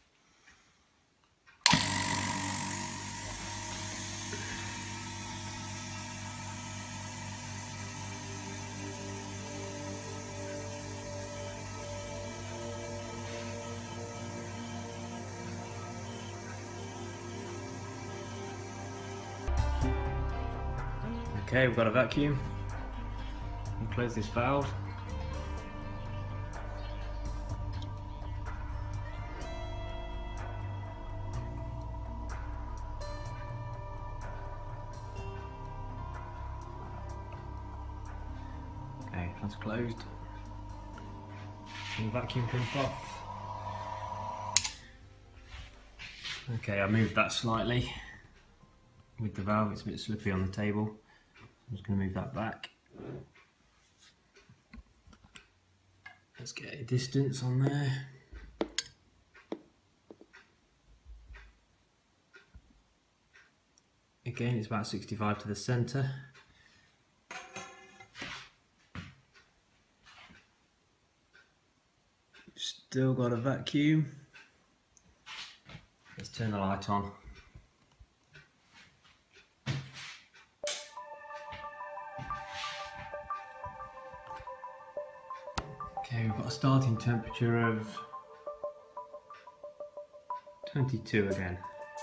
Okay, we've got a vacuum. We'll close this valve. Okay, that's closed. And the vacuum pump off. Okay, I moved that slightly with the valve, it's a bit slippy on the table. I'm just going to move that back. Let's get a distance on there. Again, it's about sixty-five to the centre. Still got a vacuum. Let's turn the light on. Okay, we've got a starting temperature of twenty-two again.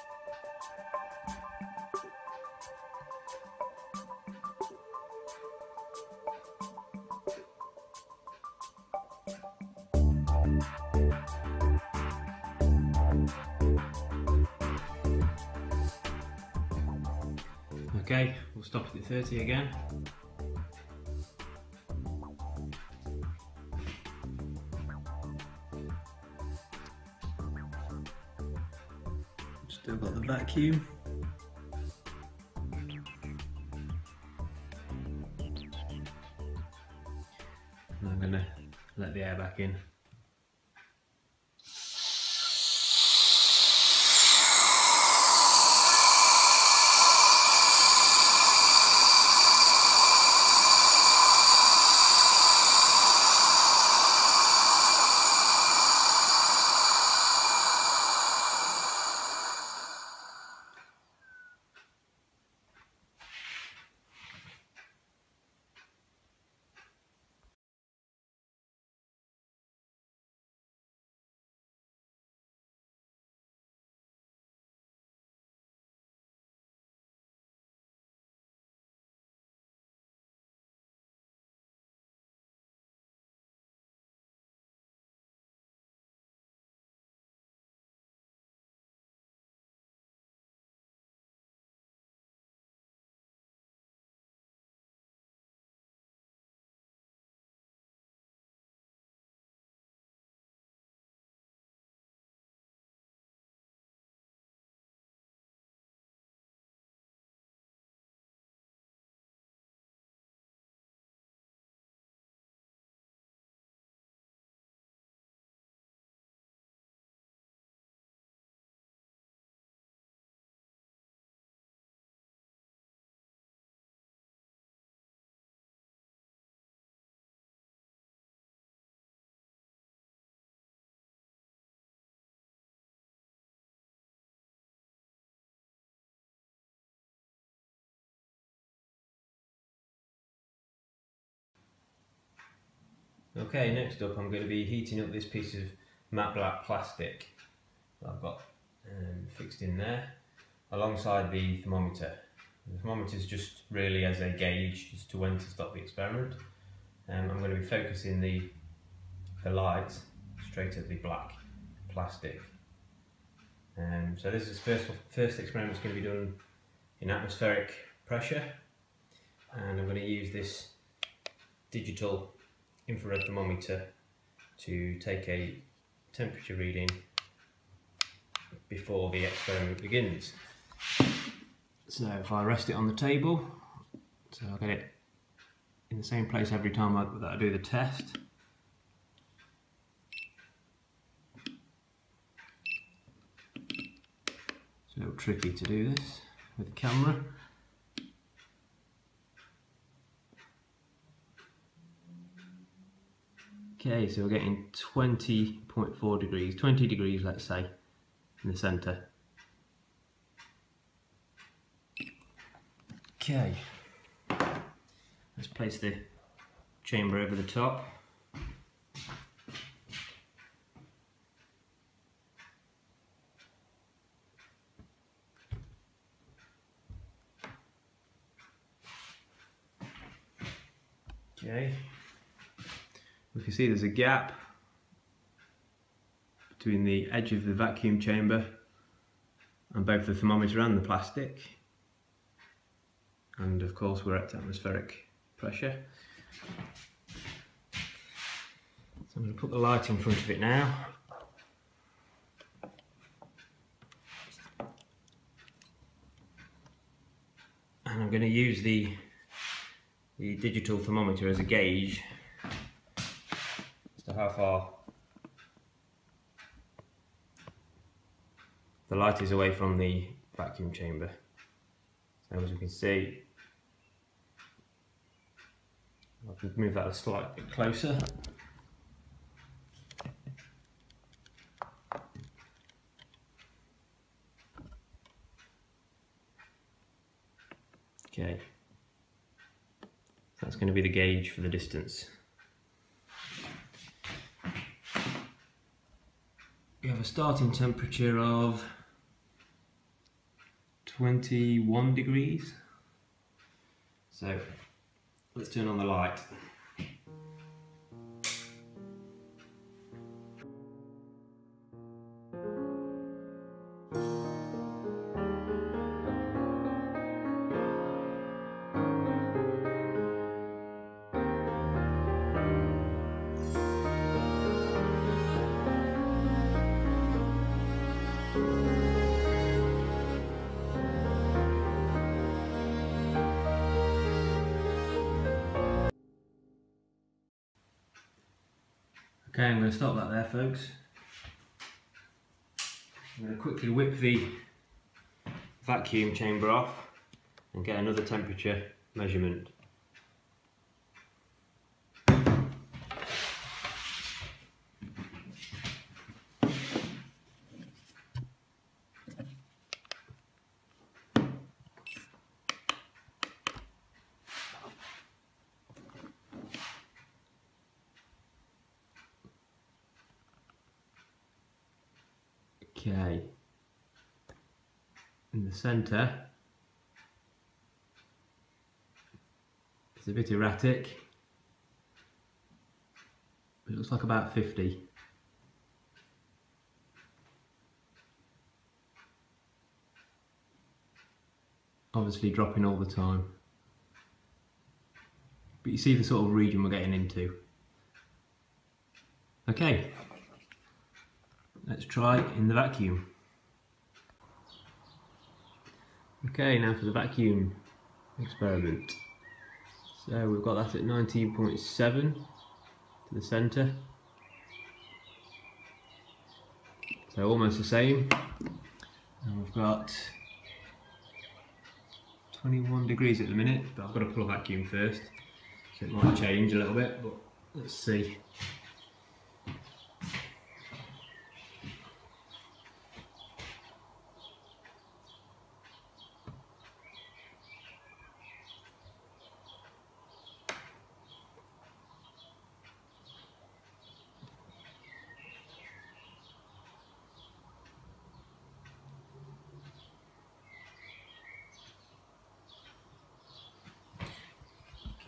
Okay, we'll stop it at thirty again. Still got the vacuum. And I'm going to let the air back in. Okay, next up I'm going to be heating up this piece of matte black plastic that I've got um, fixed in there alongside the thermometer. The thermometer is just really as a gauge as to when to stop the experiment. Um, I'm going to be focusing the, the light straight at the black plastic. Um, so this is first first experiment is going to be done in atmospheric pressure, and I'm going to use this digital infrared thermometer to take a temperature reading before the experiment begins. So if I rest it on the table, so I'll get it in the same place every time I, that I do the test. It's a little tricky to do this with the camera. Okay, so we're getting twenty point four degrees, twenty degrees let's say, in the centre. Okay, let's place the chamber over the top. Okay, we can see there's a gap between the edge of the vacuum chamber and both the thermometer and the plastic. And of course we're at atmospheric pressure. So I'm going to put the light in front of it now. And I'm going to use the, the digital thermometer as a gauge as to how far the light is away from the vacuum chamber. So as you can see, I can move that a slight bit closer. Okay, so that's going to be the gauge for the distance. We have a starting temperature of twenty-one degrees. So let's turn on the light. Okay, I'm going to stop that there, folks. I'm going to quickly whip the vacuum chamber off and get another temperature measurement. Okay, in the centre it's a bit erratic, but it looks like about fifty. Obviously dropping all the time, but you see the sort of region we're getting into. Okay, let's try in the vacuum. Okay, now for the vacuum experiment. So we've got that at nineteen point seven to the centre. So almost the same. And we've got twenty-one degrees at the minute, but I've got to pull a vacuum first. So it might change a little bit, but let's see.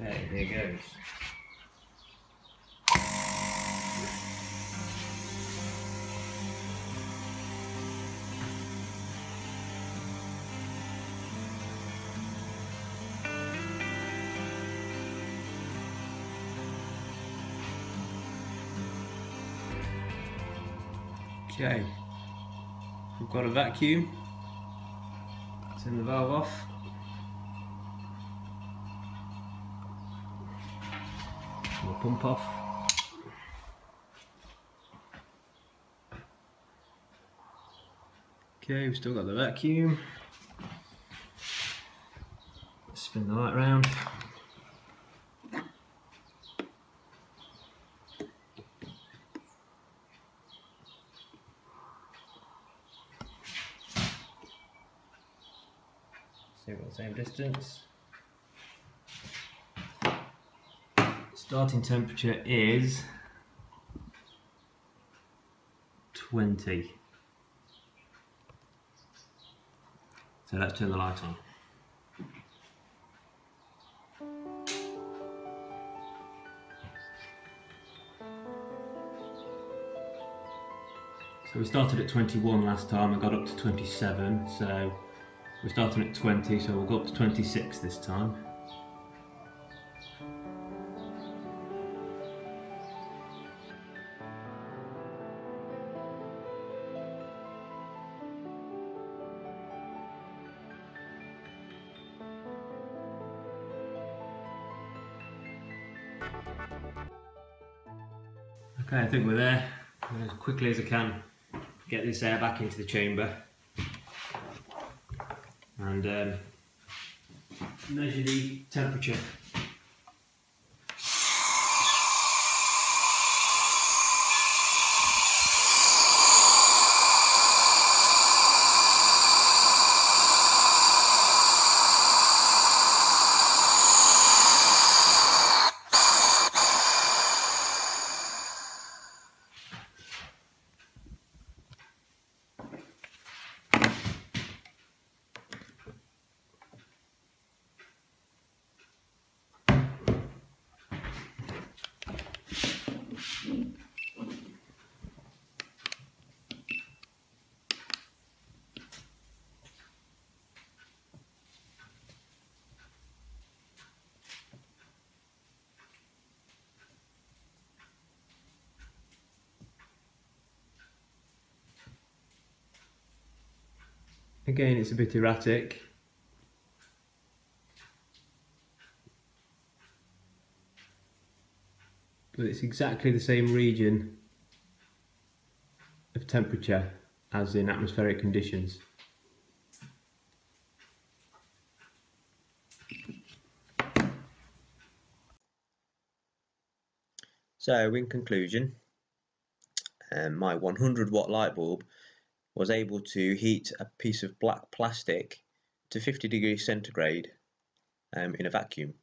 Okay, here goes. Okay, we've got a vacuum. Turn the valve off. We'll pump off. Okay, we've still got the vacuum. Let's spin the light round. So we've got the same distance. Starting temperature is twenty. So let's turn the light on. So we started at twenty-one last time, I got up to twenty-seven, so we're starting at twenty, so we'll go up to twenty-six this time. Okay, I think we're there. I'm going as quickly as I can get this air back into the chamber and um, measure the temperature. Again, it's a bit erratic. But it's exactly the same region of temperature as in atmospheric conditions. So in conclusion, um, my one hundred watt light bulb was able to heat a piece of black plastic to fifty degrees centigrade um, in a vacuum.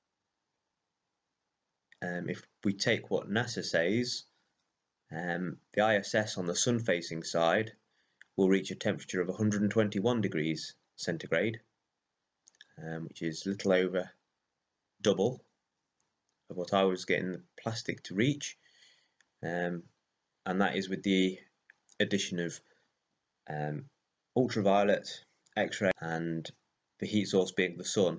Um, if we take what NASA says, um, the I S S on the sun facing side will reach a temperature of one hundred twenty-one degrees centigrade, um, which is a little over double of what I was getting the plastic to reach, um, and that is with the addition of um, ultraviolet, X-ray, and the heat source being the sun.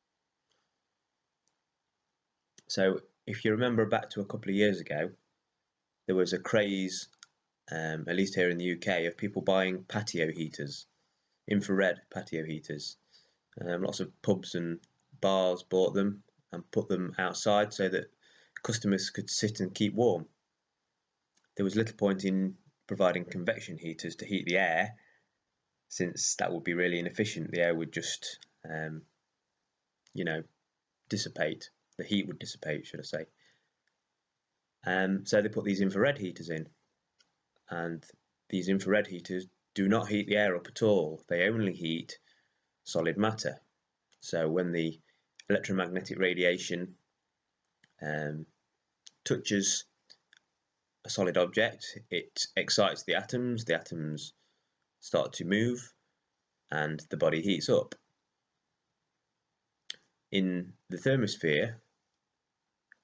So if you remember back to a couple of years ago, there was a craze, um, at least here in the U K, of people buying patio heaters, infrared patio heaters. Um, lots of pubs and bars bought them and put them outside so that customers could sit and keep warm. There was little point in providing convection heaters to heat the air, since that would be really inefficient. The air would just, um, you know, dissipate. The heat would dissipate, should I say. Um, so they put these infrared heaters in, and these infrared heaters do not heat the air up at all. They only heat solid matter. So when the electromagnetic radiation um, touches a solid object, it excites the atoms, the atoms start to move, and the body heats up. In the thermosphere,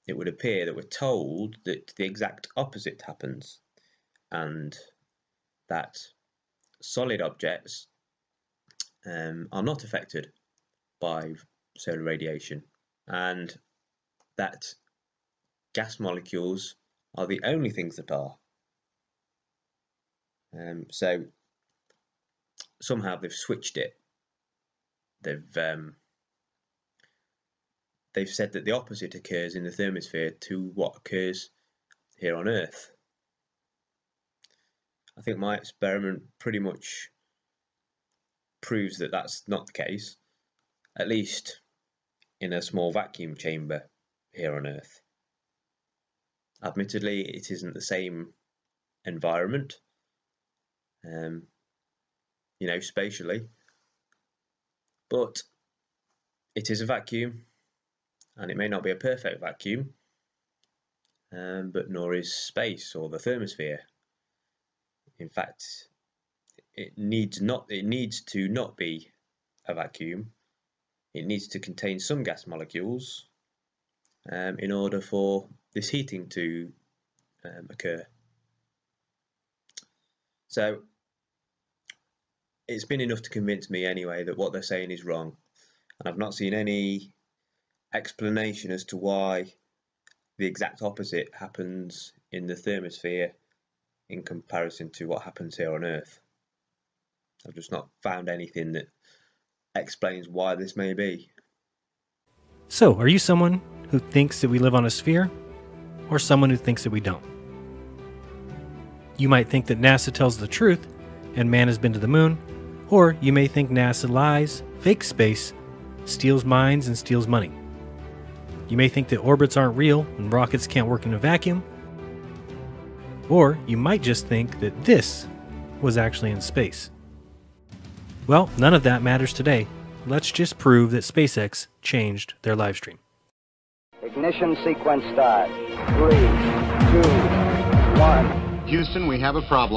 it would appear that we're told that the exact opposite happens, and that solid objects um, are not affected by solar radiation, and that gas molecules are the only things that are. Um, so somehow they've switched it. They've um, they've said that the opposite occurs in the thermosphere to what occurs here on Earth. I think my experiment pretty much proves that that's not the case, at least in a small vacuum chamber here on Earth. Admittedly, it isn't the same environment, um, you know, spatially, but it is a vacuum, and it may not be a perfect vacuum, um, but nor is space or the thermosphere. In fact, it needs not it needs to not be a vacuum. It needs to contain some gas molecules um, in order for this heating to um, occur. So it's been enough to convince me anyway that what they're saying is wrong, and I've not seen any explanation as to why the exact opposite happens in the thermosphere in comparison to what happens here on Earth. I've just not found anything that explains why this may be. So, are you someone who thinks that we live on a sphere, or someone who thinks that we don't? You might think that NASA tells the truth and man has been to the moon, or you may think NASA lies, fakes space, steals minds, and steals money. You may think that orbits aren't real and rockets can't work in a vacuum, or you might just think that this was actually in space. Well, none of that matters today. Let's just prove that SpaceX changed their live stream. Ignition sequence start. Three, two, one. Houston, we have a problem.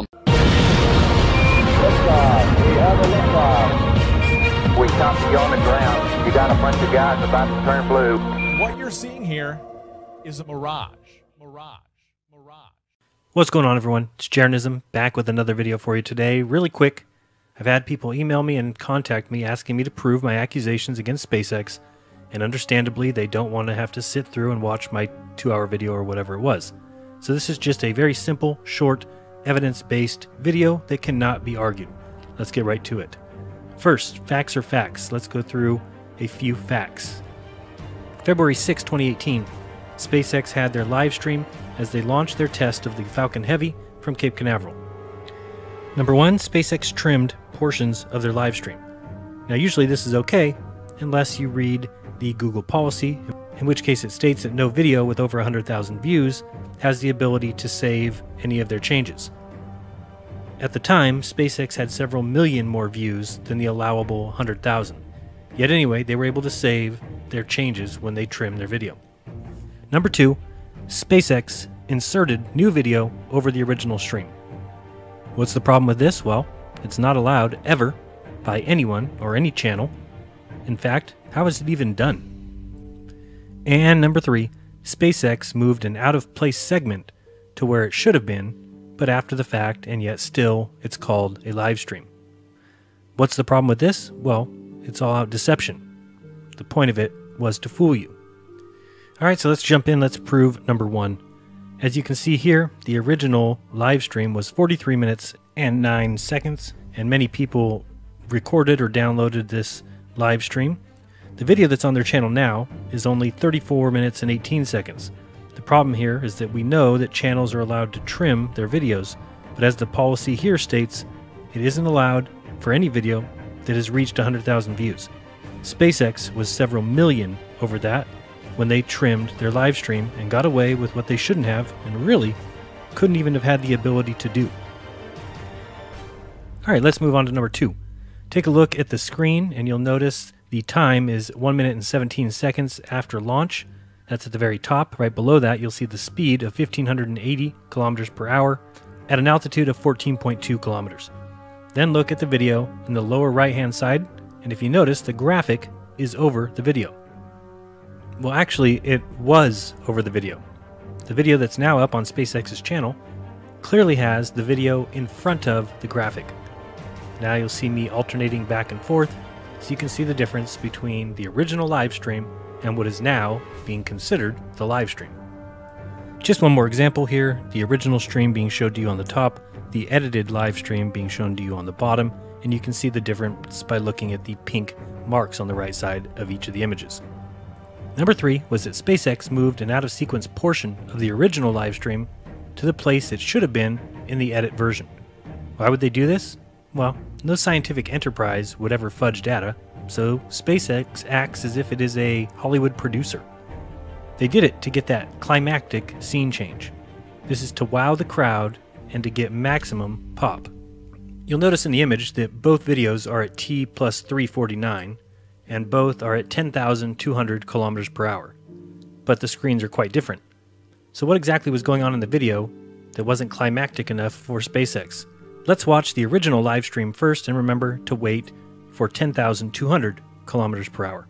Liftoff. We have a liftoff. We copy you on the ground. You got a bunch of guys about to turn blue. What you're seeing here is a mirage. Mirage. Mirage. What's going on, everyone? It's Jeranism, back with another video for you today. Really quick, I've had people email me and contact me asking me to prove my accusations against SpaceX, and understandably, they don't want to have to sit through and watch my two-hour video or whatever it was. So this is just a very simple, short, evidence-based video that cannot be argued. Let's get right to it. First, facts are facts. Let's go through a few facts. February sixth, twenty eighteen, SpaceX had their live stream as they launched their test of the Falcon Heavy from Cape Canaveral. Number one, SpaceX trimmed portions of their live stream. Now usually this is okay unless you read the Google policy, in which case it states that no video with over one hundred thousand views has the ability to save any of their changes. At the time, SpaceX had several million more views than the allowable one hundred thousand. Yet anyway, they were able to save their changes when they trimmed their video. Number two, SpaceX inserted new video over the original stream. What's the problem with this? Well, it's not allowed ever by anyone or any channel. In fact, how is it even done? And number three, SpaceX moved an out-of-place segment to where it should have been, but after the fact, and yet still, it's called a live stream. What's the problem with this? Well, it's all out deception. The point of it was to fool you. Alright, so let's jump in. Let's prove number one. As you can see here, the original live stream was forty-three minutes and nine seconds, and many people recorded or downloaded this live stream. The video that's on their channel now is only thirty-four minutes and eighteen seconds. The problem here is that we know that channels are allowed to trim their videos, but as the policy here states, it isn't allowed for any video that has reached one hundred thousand views. SpaceX was several million over that when they trimmed their live stream and got away with what they shouldn't have and really couldn't even have had the ability to do. Alright, let's move on to number two. Take a look at the screen and you'll notice the time is one minute and seventeen seconds after launch. That's at the very top. Right below that you'll see the speed of fifteen eighty kilometers per hour at an altitude of fourteen point two kilometers. Then look at the video in the lower right hand side, and if you notice, the graphic is over the video. Well, actually, it was over the video. The video that's now up on SpaceX's channel clearly has the video in front of the graphic. Now you'll see me alternating back and forth so you can see the difference between the original live stream and what is now being considered the live stream. Just one more example here, the original stream being showed to you on the top, the edited live stream being shown to you on the bottom, and you can see the difference by looking at the pink marks on the right side of each of the images. Number three was that SpaceX moved an out-of-sequence portion of the original live stream to the place it should have been in the edit version. Why would they do this? Well, no scientific enterprise would ever fudge data, so SpaceX acts as if it is a Hollywood producer. They did it to get that climactic scene change. This is to wow the crowd and to get maximum pop. You'll notice in the image that both videos are at T plus three forty-nine, and both are at ten thousand two hundred kilometers per hour. But the screens are quite different. So what exactly was going on in the video that wasn't climactic enough for SpaceX? Let's watch the original live stream first and remember to wait for ten thousand two hundred kilometers per hour.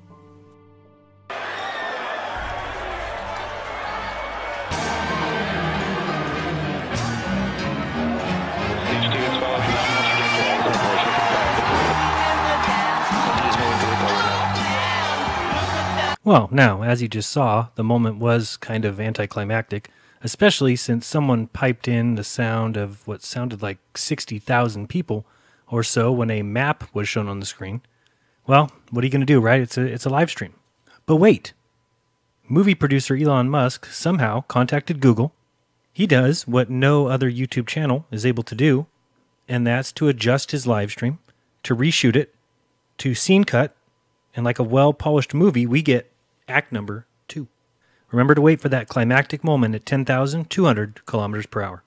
Well, now, as you just saw, the moment was kind of anticlimactic, especially since someone piped in the sound of what sounded like sixty thousand people or so when a map was shown on the screen. Well, what are you going to do, right? It's a, it's a live stream. But wait. Movie producer Elon Musk somehow contacted Google. He does what no other YouTube channel is able to do, and that's to adjust his live stream, to reshoot it, to scene cut, and like a well-polished movie, we get act number two. Remember to wait for that climactic moment at ten thousand two hundred kilometers per hour.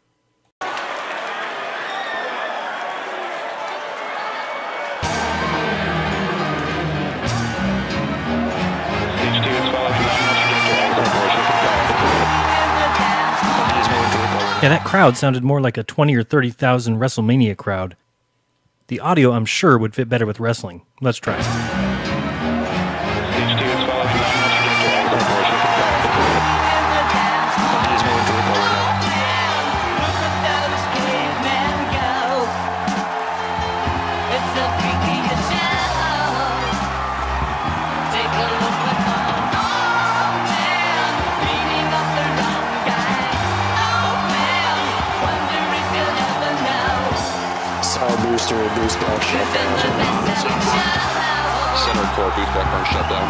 Yeah, that crowd sounded more like a twenty or thirty thousand WrestleMania crowd. The audio, I'm sure, would fit better with wrestling. Let's try it. Booster, boost back, shutdown. Center core, boost back, burn, shutdown.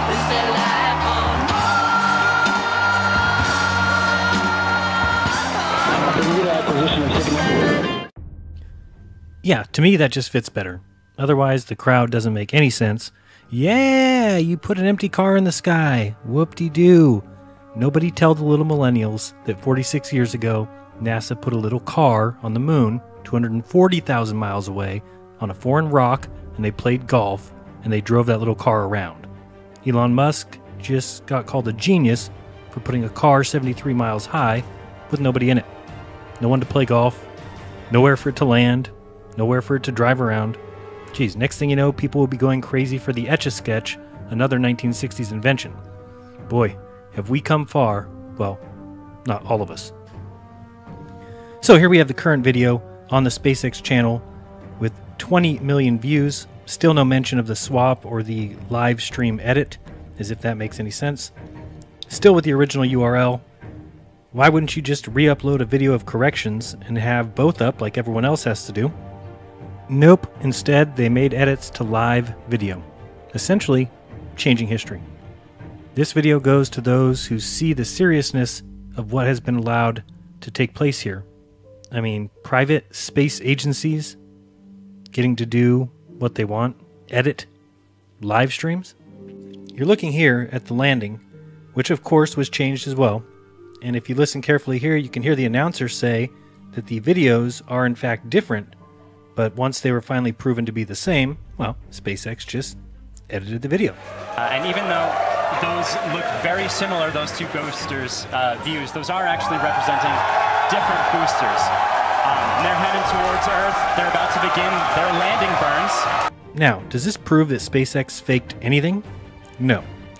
Yeah, to me that just fits better. Otherwise, the crowd doesn't make any sense. Yeah, you put an empty car in the sky. Whoop-de-doo. Nobody tell the little millennials that forty-six years ago, NASA put a little car on the moon two hundred forty thousand miles away on a foreign rock, and they played golf, and they drove that little car around. Elon Musk just got called a genius for putting a car seventy-three miles high with nobody in it. No one to play golf, nowhere for it to land, nowhere for it to drive around. Geez, next thing you know, people will be going crazy for the Etch-a-Sketch, another nineteen sixties invention. Boy, have we come far. Well, not all of us. So here we have the current video on the SpaceX channel with twenty million views. Still no mention of the swap or the live stream edit, as if that makes any sense. Still with the original U R L. Why wouldn't you just re-upload a video of corrections and have both up like everyone else has to do? Nope, instead they made edits to live video, essentially changing history. This video goes to those who see the seriousness of what has been allowed to take place here. I mean, private space agencies getting to do what they want, edit live streams. You're looking here at the landing, which of course was changed as well. And if you listen carefully here, you can hear the announcer say that the videos are in fact different, but once they were finally proven to be the same, well, SpaceX just edited the video. Uh, and even though those look very similar, those two boosters uh, views, those are actually representing different boosters. Um, they're heading towards Earth. They're about to begin their landing burns. Now, does this prove that SpaceX faked anything? No.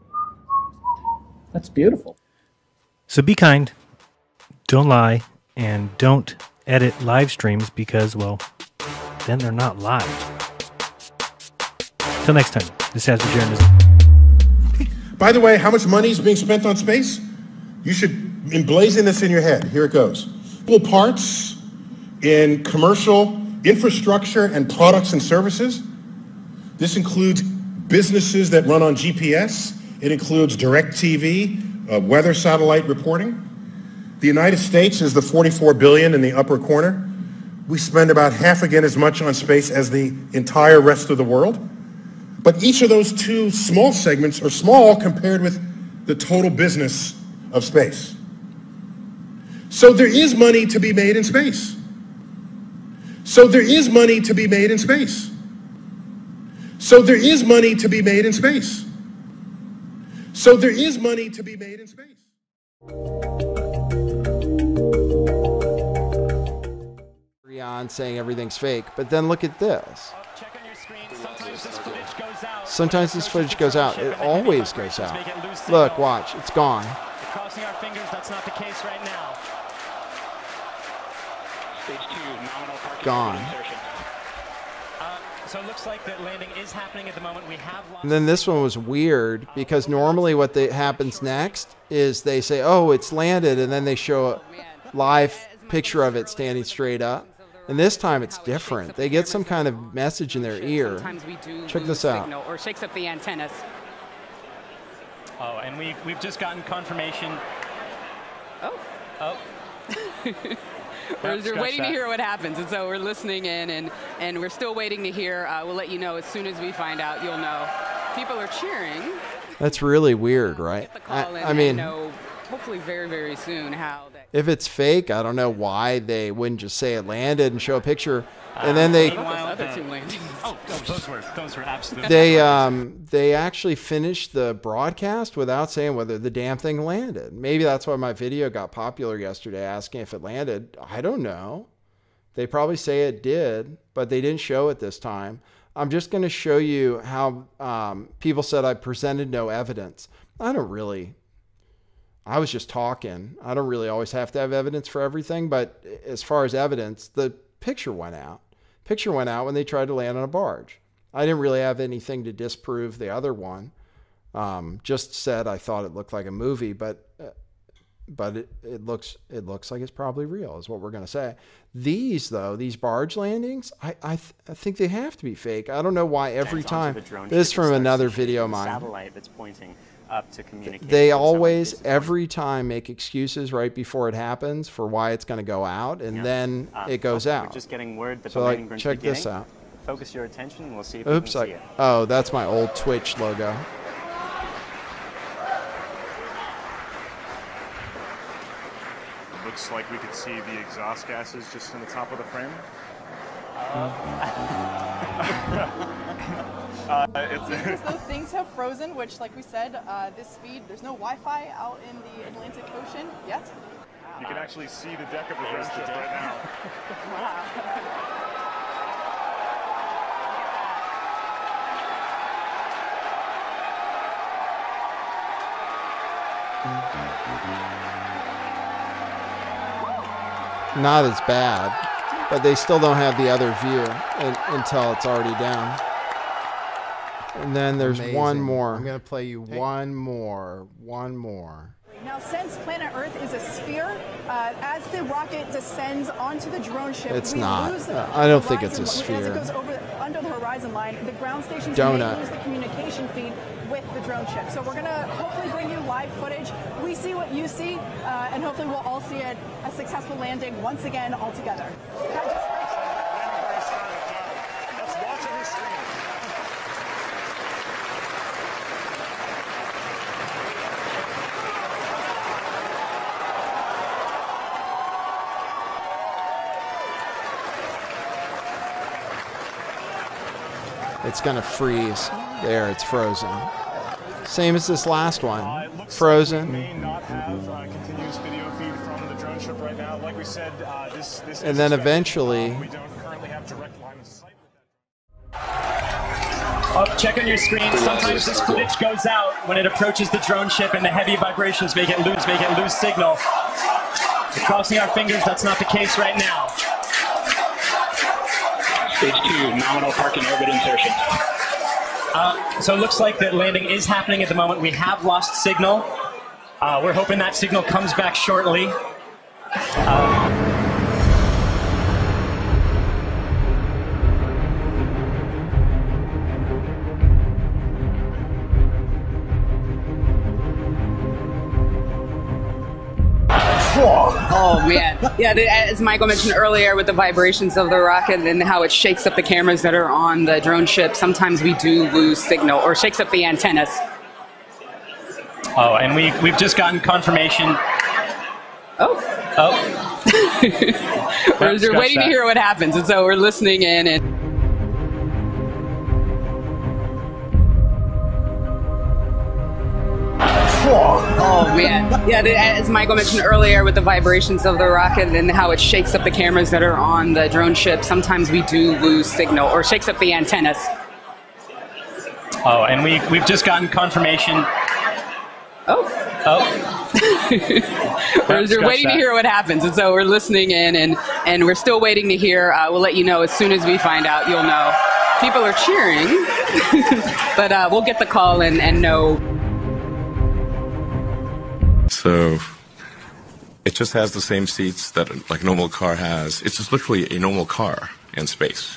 That's beautiful. So be kind, don't lie, and don't edit live streams because, well, then they're not live. Till next time, this has been Jared. By the way, how much money is being spent on space? You should emblazon this in your head. Here it goes. Equal parts in commercial infrastructure and products and services. This includes businesses that run on G P S. It includes direct T V, uh, weather satellite reporting. The United States is the forty-four billion in the upper corner. We spend about half again as much on space as the entire rest of the world. But each of those two small segments are small compared with the total business of space. So there is money to be made in space. So there is money to be made in space. So there is money to be made in space. So there is money to be made in space. On saying everything's fake, but then look at this. Sometimes this footage goes out. Sometimes this footage goes out. It always goes out. Look, watch, it's gone. Crossing our fingers, that's not the case right now. Stage two, nominal parking Gone. Uh, so it looks like that landing is happening at the moment. We have lost. And then this one was weird because normally what they, happens next is they say, oh, it's landed, and then they show a live picture of it standing straight up. And this time it's different. They get some kind of message in their ear. Sometimes we do Check lose this out. signal or shakes up the antennas. Oh, and we, we've just gotten confirmation. Oh. Oh. We're Nope, scratch waiting that. to hear what happens, and so we're listening in, and, and we're still waiting to hear. Uh, we'll let you know as soon as we find out. You'll know. People are cheering. That's really weird, right? I, Call in I mean, and know, hopefully very, very soon how that. if it's fake, I don't know why they wouldn't just say it landed and show a picture, and then they Meanwhile, the- oh, oh, those were those were absolutely. they um they actually finished the broadcast without saying whether the damn thing landed. Maybe that's why my video got popular yesterday, asking if it landed. I don't know. They probably say it did, but they didn't show it this time. I'm just going to show you how um, people said I presented no evidence. I don't really. I was just talking. I don't really always have to have evidence for everything, but as far as evidence, the picture went out. Picture went out when they tried to land on a barge. I didn't really have anything to disprove the other one. Um, just said I thought it looked like a movie, but uh, but it, it looks it looks like it's probably real, is what we're going to say. These though, these barge landings, I I, th I think they have to be fake. I don't know why every time. This is from another video of mine. Satellite that's pointing up to communicate. They always, every time, make excuses right before it happens for why it's going to go out, and Yeah. then Uh, it goes we're out. just getting word that So, the like, landing burn's check this beginning. out. Focus your attention, and we'll see if Oops, we can see I, it. oh, that's my old Twitch logo. Looks like we could see the exhaust gases just in the top of the frame. Uh, it's Because those things have frozen, which, like we said, uh, this feed, there's no Wi-Fi out in the Atlantic Ocean yet. You can actually see the deck of the ship right now. Wow. Not as bad, but they still don't have the other view in, until it's already down. And then there's Amazing. one more. I'm going to play you one more. One more. Now, since planet Earth is a sphere, uh, as the rocket descends onto the drone ship, It's we not. lose the Uh, I don't think horizon it's a line. sphere. As it goes over under the horizon line, the ground stations Donut. may lose the communication feed with the drone ship. So we're going to hopefully bring you live footage. We see what you see, uh, and hopefully we'll all see it, a successful landing once again all together. It's gonna freeze. There, it's frozen. Same as this last one. Frozen. May not have uh, continuous video feed from the drone ship right now. Like we said, uh, this this. And then eventually. We don't currently have direct line of sight. Oh, check on your screen. Sometimes this footage goes out when it approaches the drone ship, and the heavy vibrations make it lose, make it lose signal. We're crossing our fingers. That's not the case right now. Stage two, nominal parking orbit insertion. Uh, so it looks like the landing is happening at the moment. We have lost signal. Uh, we're hoping that signal comes back shortly. Uh, Oh man, yeah. The, as Michael mentioned earlier, with the vibrations of the rocket and how it shakes up the cameras that are on the drone ship, sometimes we do lose signal, or shakes up the antennas. oh, and we we've just gotten confirmation. Oh, oh. we're we're waiting to hear what happens, and so we're listening in. And oh man, yeah. The, as Michael mentioned earlier, with the vibrations of the rocket and how it shakes up the cameras that are on the drone ship, sometimes we do lose signal, or shakes up the antennas. Oh, and we we've just gotten confirmation. Oh, oh. we're we're waiting to hear what happens, and so we're listening in, and and we're still waiting to hear. Uh, we'll let you know as soon as we find out. You'll know. People are cheering, but uh, we'll get the call and and know. So it just has the same seats that a, like a normal car has. It's just literally a normal car in space.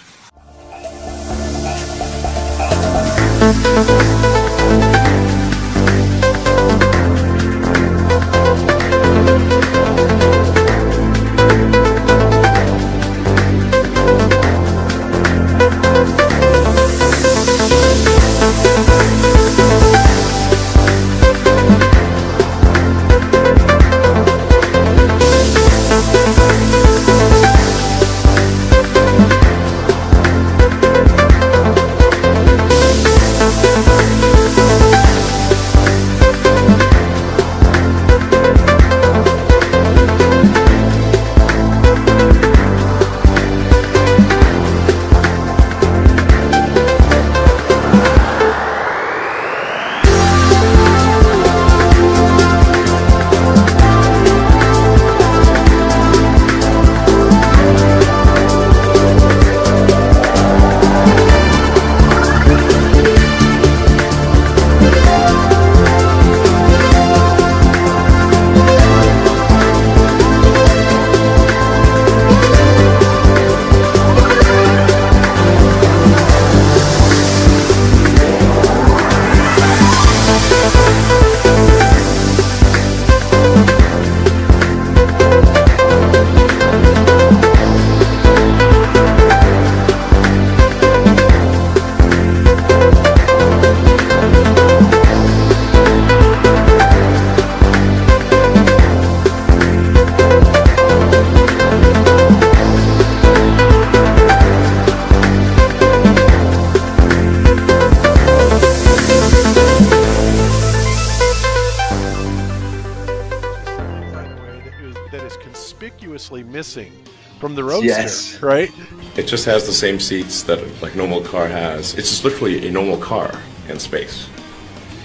Missing from the Roadster, Yes. right? It just has the same seats that a like normal car has. It's just literally a normal car in space.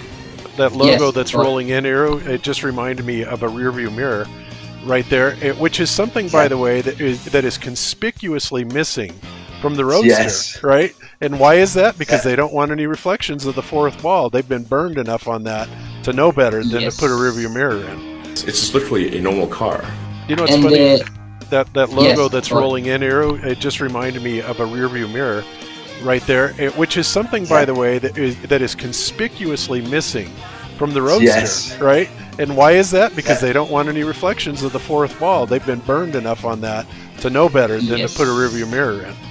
that logo Yes. that's Well- rolling in here, it just reminded me of a rearview mirror right there, it, which is something, by the way, that is, that is conspicuously missing from the Roadster, Yes. right? And why is that? Because they don't want any reflections of the fourth wall. They've been burned enough on that to know better than Yes. to put a rearview mirror in. It's just literally a normal car. You know what's And, funny? uh, that that logo yes, that's well- rolling in here, it just reminded me of a rearview mirror right there, it, which is something, by the way, that is, that is conspicuously missing from the Roadster, Yes. right? And why is that? Because they don't want any reflections of the fourth wall. They've been burned enough on that to know better than Yes. to put a rearview mirror in.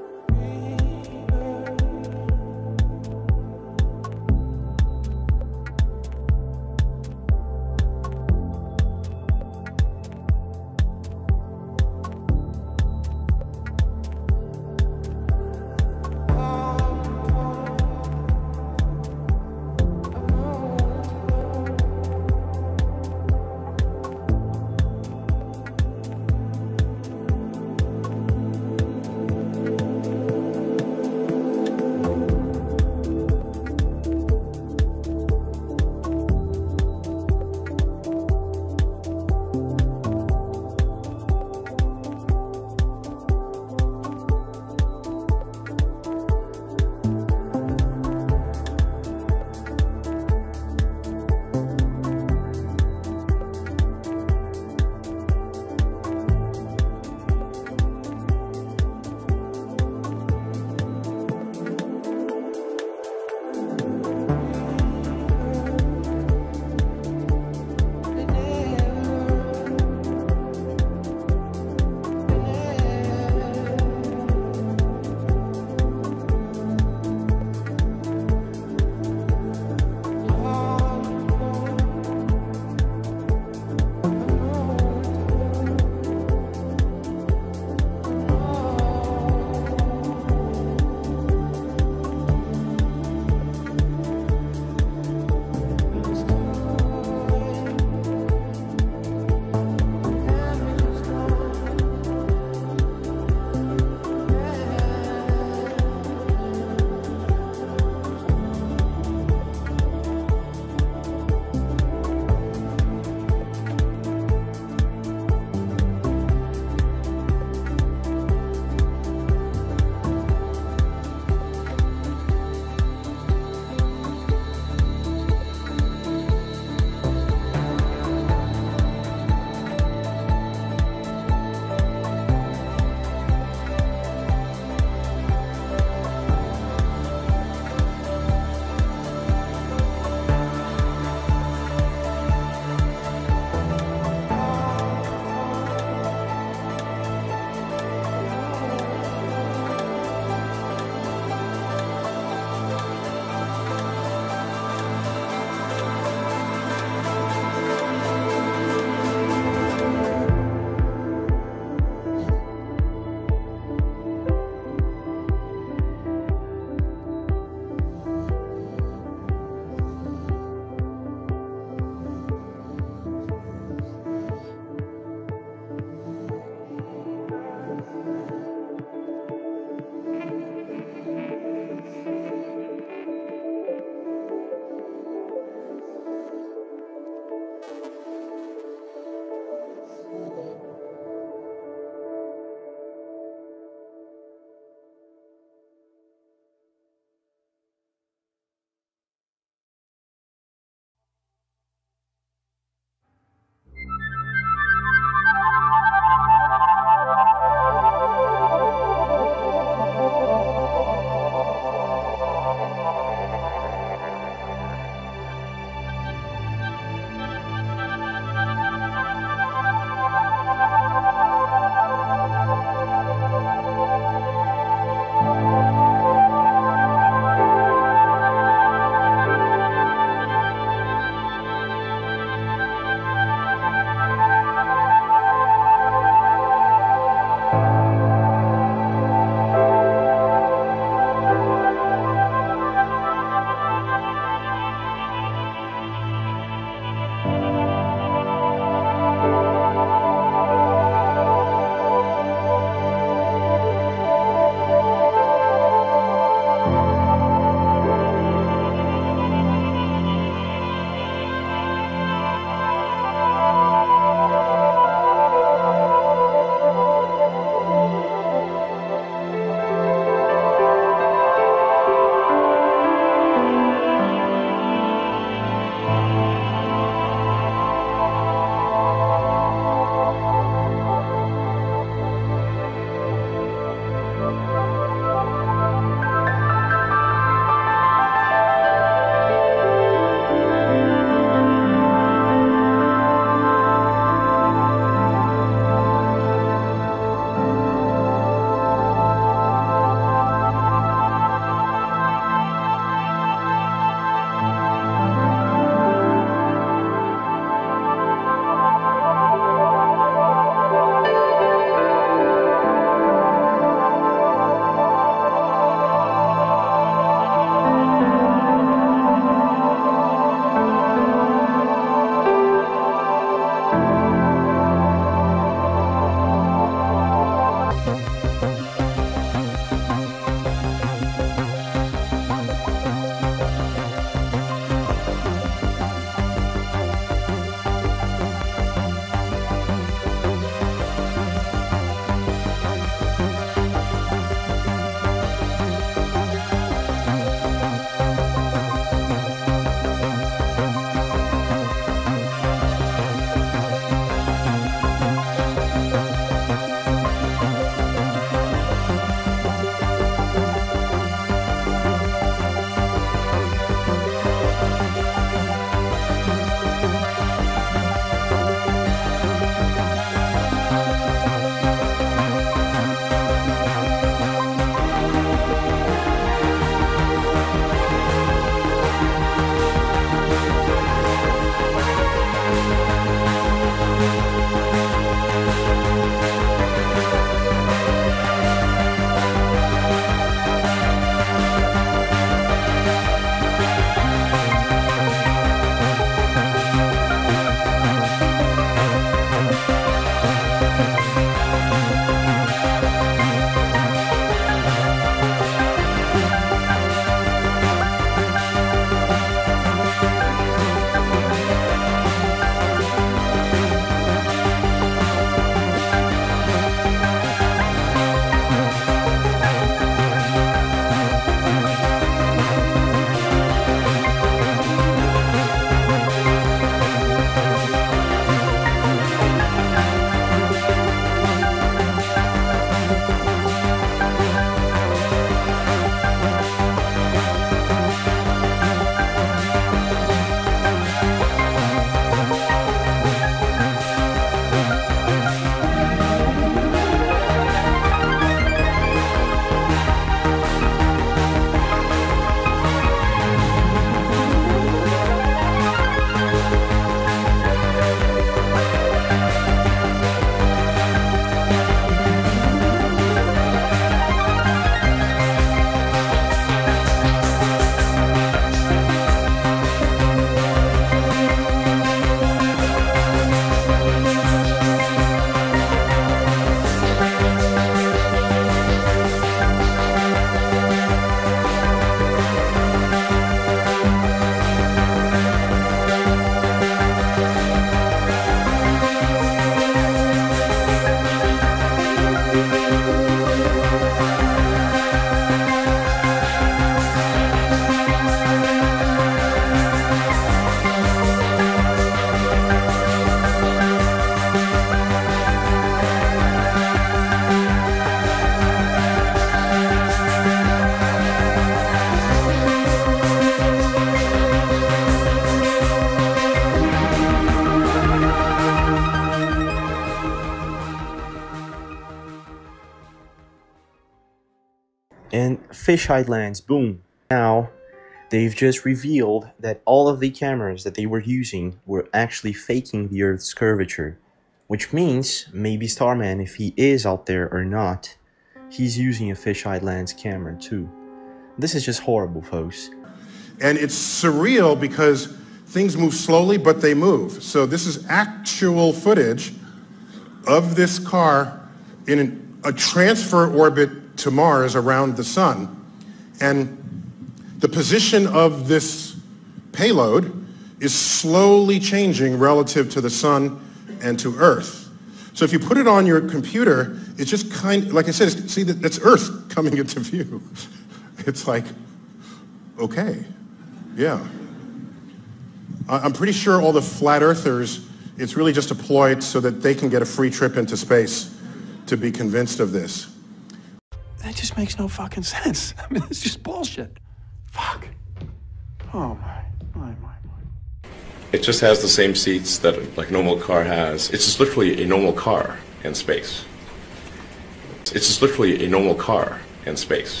and fisheye lens, boom. Now, they've just revealed that all of the cameras that they were using were actually faking the Earth's curvature. Which means, maybe Starman, if he is out there or not, he's using a fisheye lens camera too. This is just horrible, folks. And it's surreal because things move slowly, but they move. So this is actual footage of this car in a transfer orbit to Mars around the sun. And the position of this payload is slowly changing relative to the sun and to Earth. So if you put it on your computer, it's just kind, like I said, it's, see, that's Earth coming into view. It's like, okay, yeah. I'm pretty sure all the flat earthers, it's really just a ploy so that they can get a free trip into space to be convinced of this. That just makes no fucking sense. I mean, it's just bullshit. Fuck. Oh my, my, my. It just has the same seats that like a normal car has. It's just literally a normal car in space. It's just literally a normal car in space.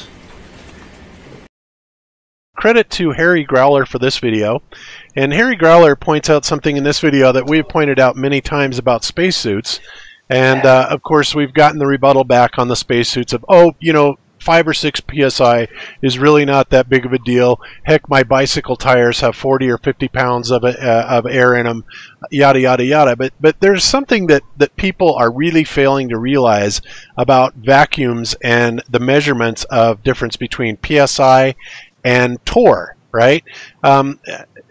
Credit to Harry Growler for this video. And Harry Growler points out something in this video that we've pointed out many times about spacesuits. And uh, of course, we've gotten the rebuttal back on the spacesuits of, oh, you know, five or six P S I is really not that big of a deal. Heck, my bicycle tires have forty or fifty pounds of, it, uh, of air in them, yada, yada, yada. But, but there's something that, that people are really failing to realize about vacuums and the measurements of difference between P S I and torr, right? Um,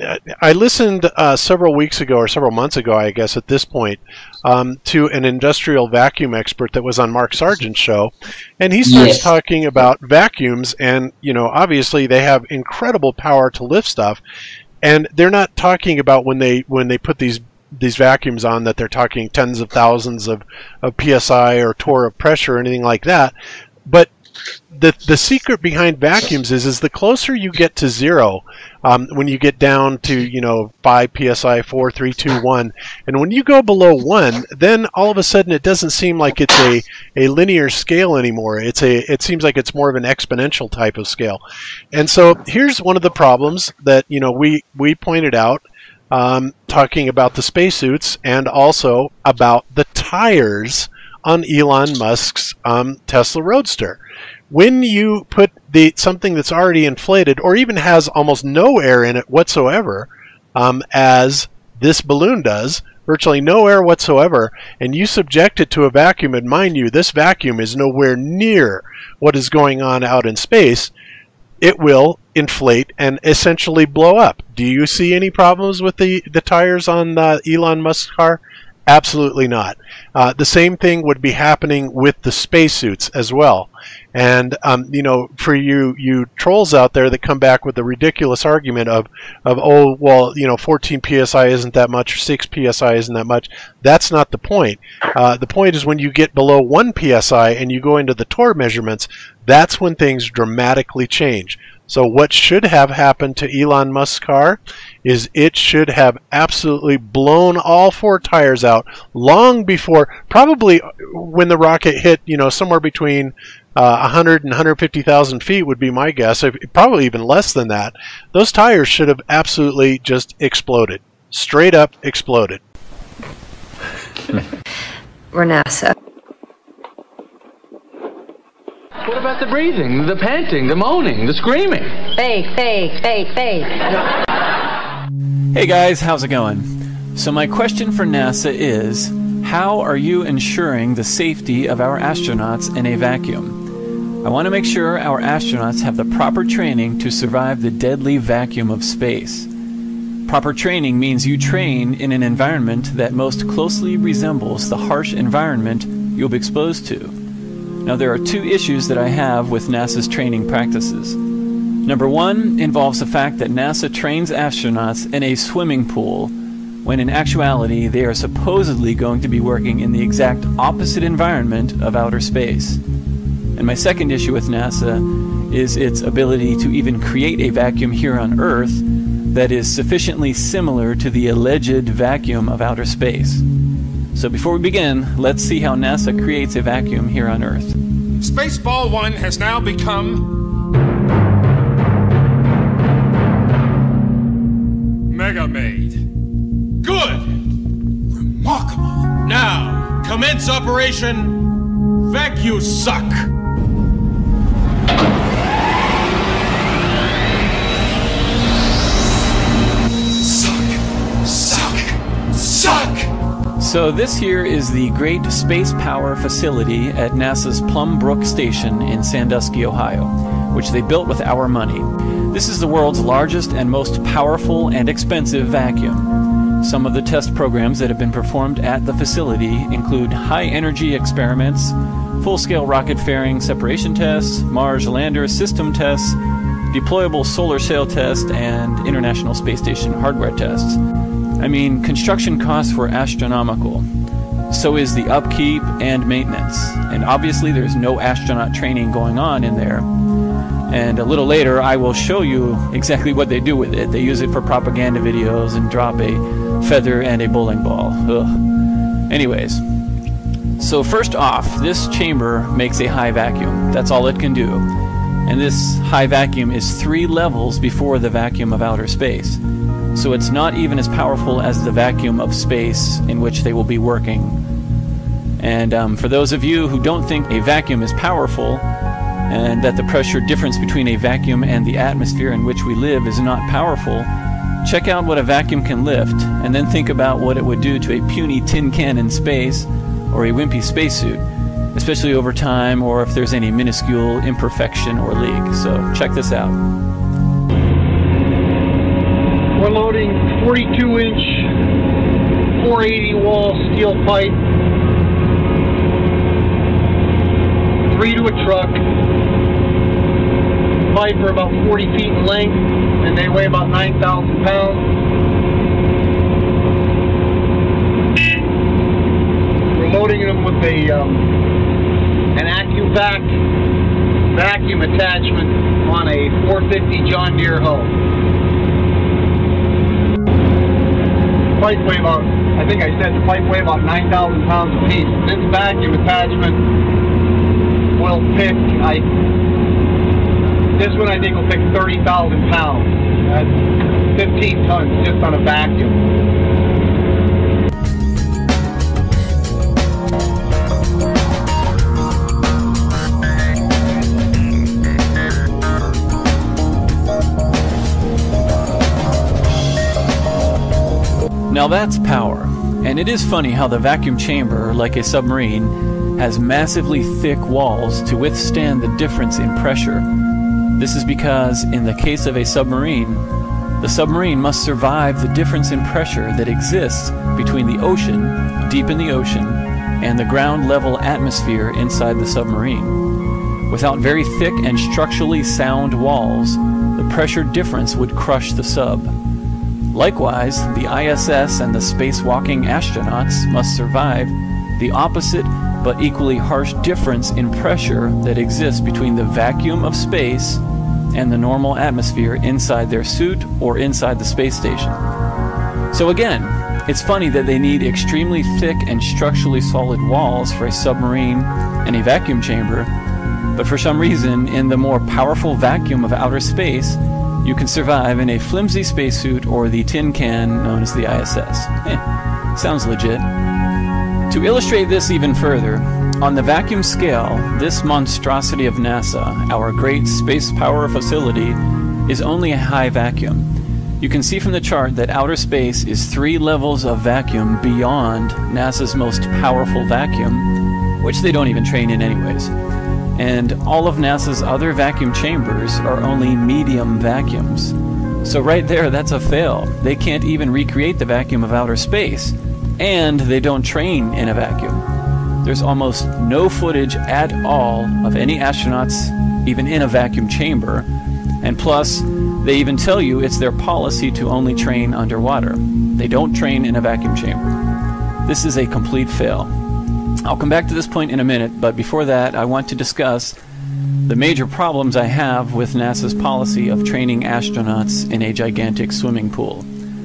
I listened uh, several weeks ago, or several months ago, I guess at this point, um, to an industrial vacuum expert that was on Mark Sargent's show, and he starts yes. talking about vacuums, and you know, obviously they have incredible power to lift stuff, and they're not talking about when they when they put these these vacuums on that they're talking tens of thousands of, of P S I or torr of pressure or anything like that, but the the secret behind vacuums is is the closer you get to zero, um, when you get down to you know five P S I, four, three, two, one, and when you go below one, then all of a sudden it doesn't seem like it's a a linear scale anymore. It's a it seems like it's more of an exponential type of scale, and so here's one of the problems that you know we we pointed out, um, talking about the spacesuits and also about the tires on Elon Musk's um, Tesla Roadster. When you put the something that's already inflated or even has almost no air in it whatsoever, um, as this balloon does, virtually no air whatsoever, and you subject it to a vacuum, and mind you, this vacuum is nowhere near what is going on out in space, it will inflate and essentially blow up. Do you see any problems with the, the tires on the Elon Musk car? Absolutely not. Uh, the same thing would be happening with the spacesuits as well. And um, you know, for you you trolls out there that come back with the ridiculous argument of of oh well you know fourteen P S I isn't that much or six P S I isn't that much. That's not the point. Uh, the point is when you get below one P S I and you go into the torr measurements, that's when things dramatically change. So what should have happened to Elon Musk's car is it should have absolutely blown all four tires out long before, probably when the rocket hit, you know, somewhere between uh, one hundred and one hundred fifty thousand feet would be my guess, if, probably even less than that. Those tires should have absolutely just exploded. Straight up exploded. We're NASA. What about the breathing, the panting, the moaning, the screaming? Fake, fake, fake, fake. Hey guys, how's it going? So my question for NASA is, how are you ensuring the safety of our astronauts in a vacuum? I want to make sure our astronauts have the proper training to survive the deadly vacuum of space. Proper training means you train in an environment that most closely resembles the harsh environment you'll be exposed to. Now there are two issues that I have with NASA's training practices. Number one involves the fact that NASA trains astronauts in a swimming pool, when in actuality they are supposedly going to be working in the exact opposite environment of outer space. And my second issue with NASA is its ability to even create a vacuum here on Earth that is sufficiently similar to the alleged vacuum of outer space. So before we begin, let's see how NASA creates a vacuum here on Earth. Spaceball One has now become Mega Made. Good. Remarkable. Now, commence Operation Vacuum Suck. So this here is the Great Space Power Facility at NASA's Plum Brook Station in Sandusky, Ohio, which they built with our money. This is the world's largest and most powerful and expensive vacuum. Some of the test programs that have been performed at the facility include high-energy experiments, full-scale rocket fairing separation tests, Mars lander system tests, deployable solar sail test, and International Space Station hardware tests. I mean, construction costs were astronomical. So is the upkeep and maintenance. And obviously there's no astronaut training going on in there. And a little later I will show you exactly what they do with it. They use it for propaganda videos and drop a feather and a bowling ball. Ugh. Anyways, so first off, this chamber makes a high vacuum. That's all it can do. And this high vacuum is three levels before the vacuum of outer space. So it's not even as powerful as the vacuum of space in which they will be working. And um, for those of you who don't think a vacuum is powerful, and that the pressure difference between a vacuum and the atmosphere in which we live is not powerful, check out what a vacuum can lift, and then think about what it would do to a puny tin can in space, or a wimpy spacesuit, especially over time, or if there's any minuscule imperfection or leak. So check this out. We're loading forty-two inch, four eighty wall steel pipe, three to a truck. Pipe are about forty feet in length, and they weigh about nine thousand pounds. We're loading them with a um, an AccuVac vacuum attachment on a four fifty John Deere hoe. Pipe weigh about, I think I said the pipe weigh about nine thousand pounds a piece. This vacuum attachment will pick, I, this one I think will pick thirty thousand pounds. That's fifteen tons just on a vacuum. Now that's power, and it is funny how the vacuum chamber, like a submarine, has massively thick walls to withstand the difference in pressure. This is because, in the case of a submarine, the submarine must survive the difference in pressure that exists between the ocean, deep in the ocean, and the ground level atmosphere inside the submarine. Without very thick and structurally sound walls, the pressure difference would crush the sub. Likewise, the I S S and the spacewalking astronauts must survive the opposite but equally harsh difference in pressure that exists between the vacuum of space and the normal atmosphere inside their suit or inside the space station. So again, it's funny that they need extremely thick and structurally solid walls for a submarine and a vacuum chamber, but for some reason, in the more powerful vacuum of outer space, you can survive in a flimsy spacesuit or the tin can known as the I S S. Eh, sounds legit. To illustrate this even further, on the vacuum scale, this monstrosity of NASA, our great space power facility, is only a high vacuum. You can see from the chart that outer space is three levels of vacuum beyond NASA's most powerful vacuum, which they don't even train in anyways. And all of NASA's other vacuum chambers are only medium vacuums. So right there, that's a fail. They can't even recreate the vacuum of outer space, and they don't train in a vacuum. There's almost no footage at all of any astronauts even in a vacuum chamber, and plus, they even tell you it's their policy to only train underwater. They don't train in a vacuum chamber. This is a complete fail. I'll come back to this point in a minute, but before that, I want to discuss the major problems I have with NASA's policy of training astronauts in a gigantic swimming pool.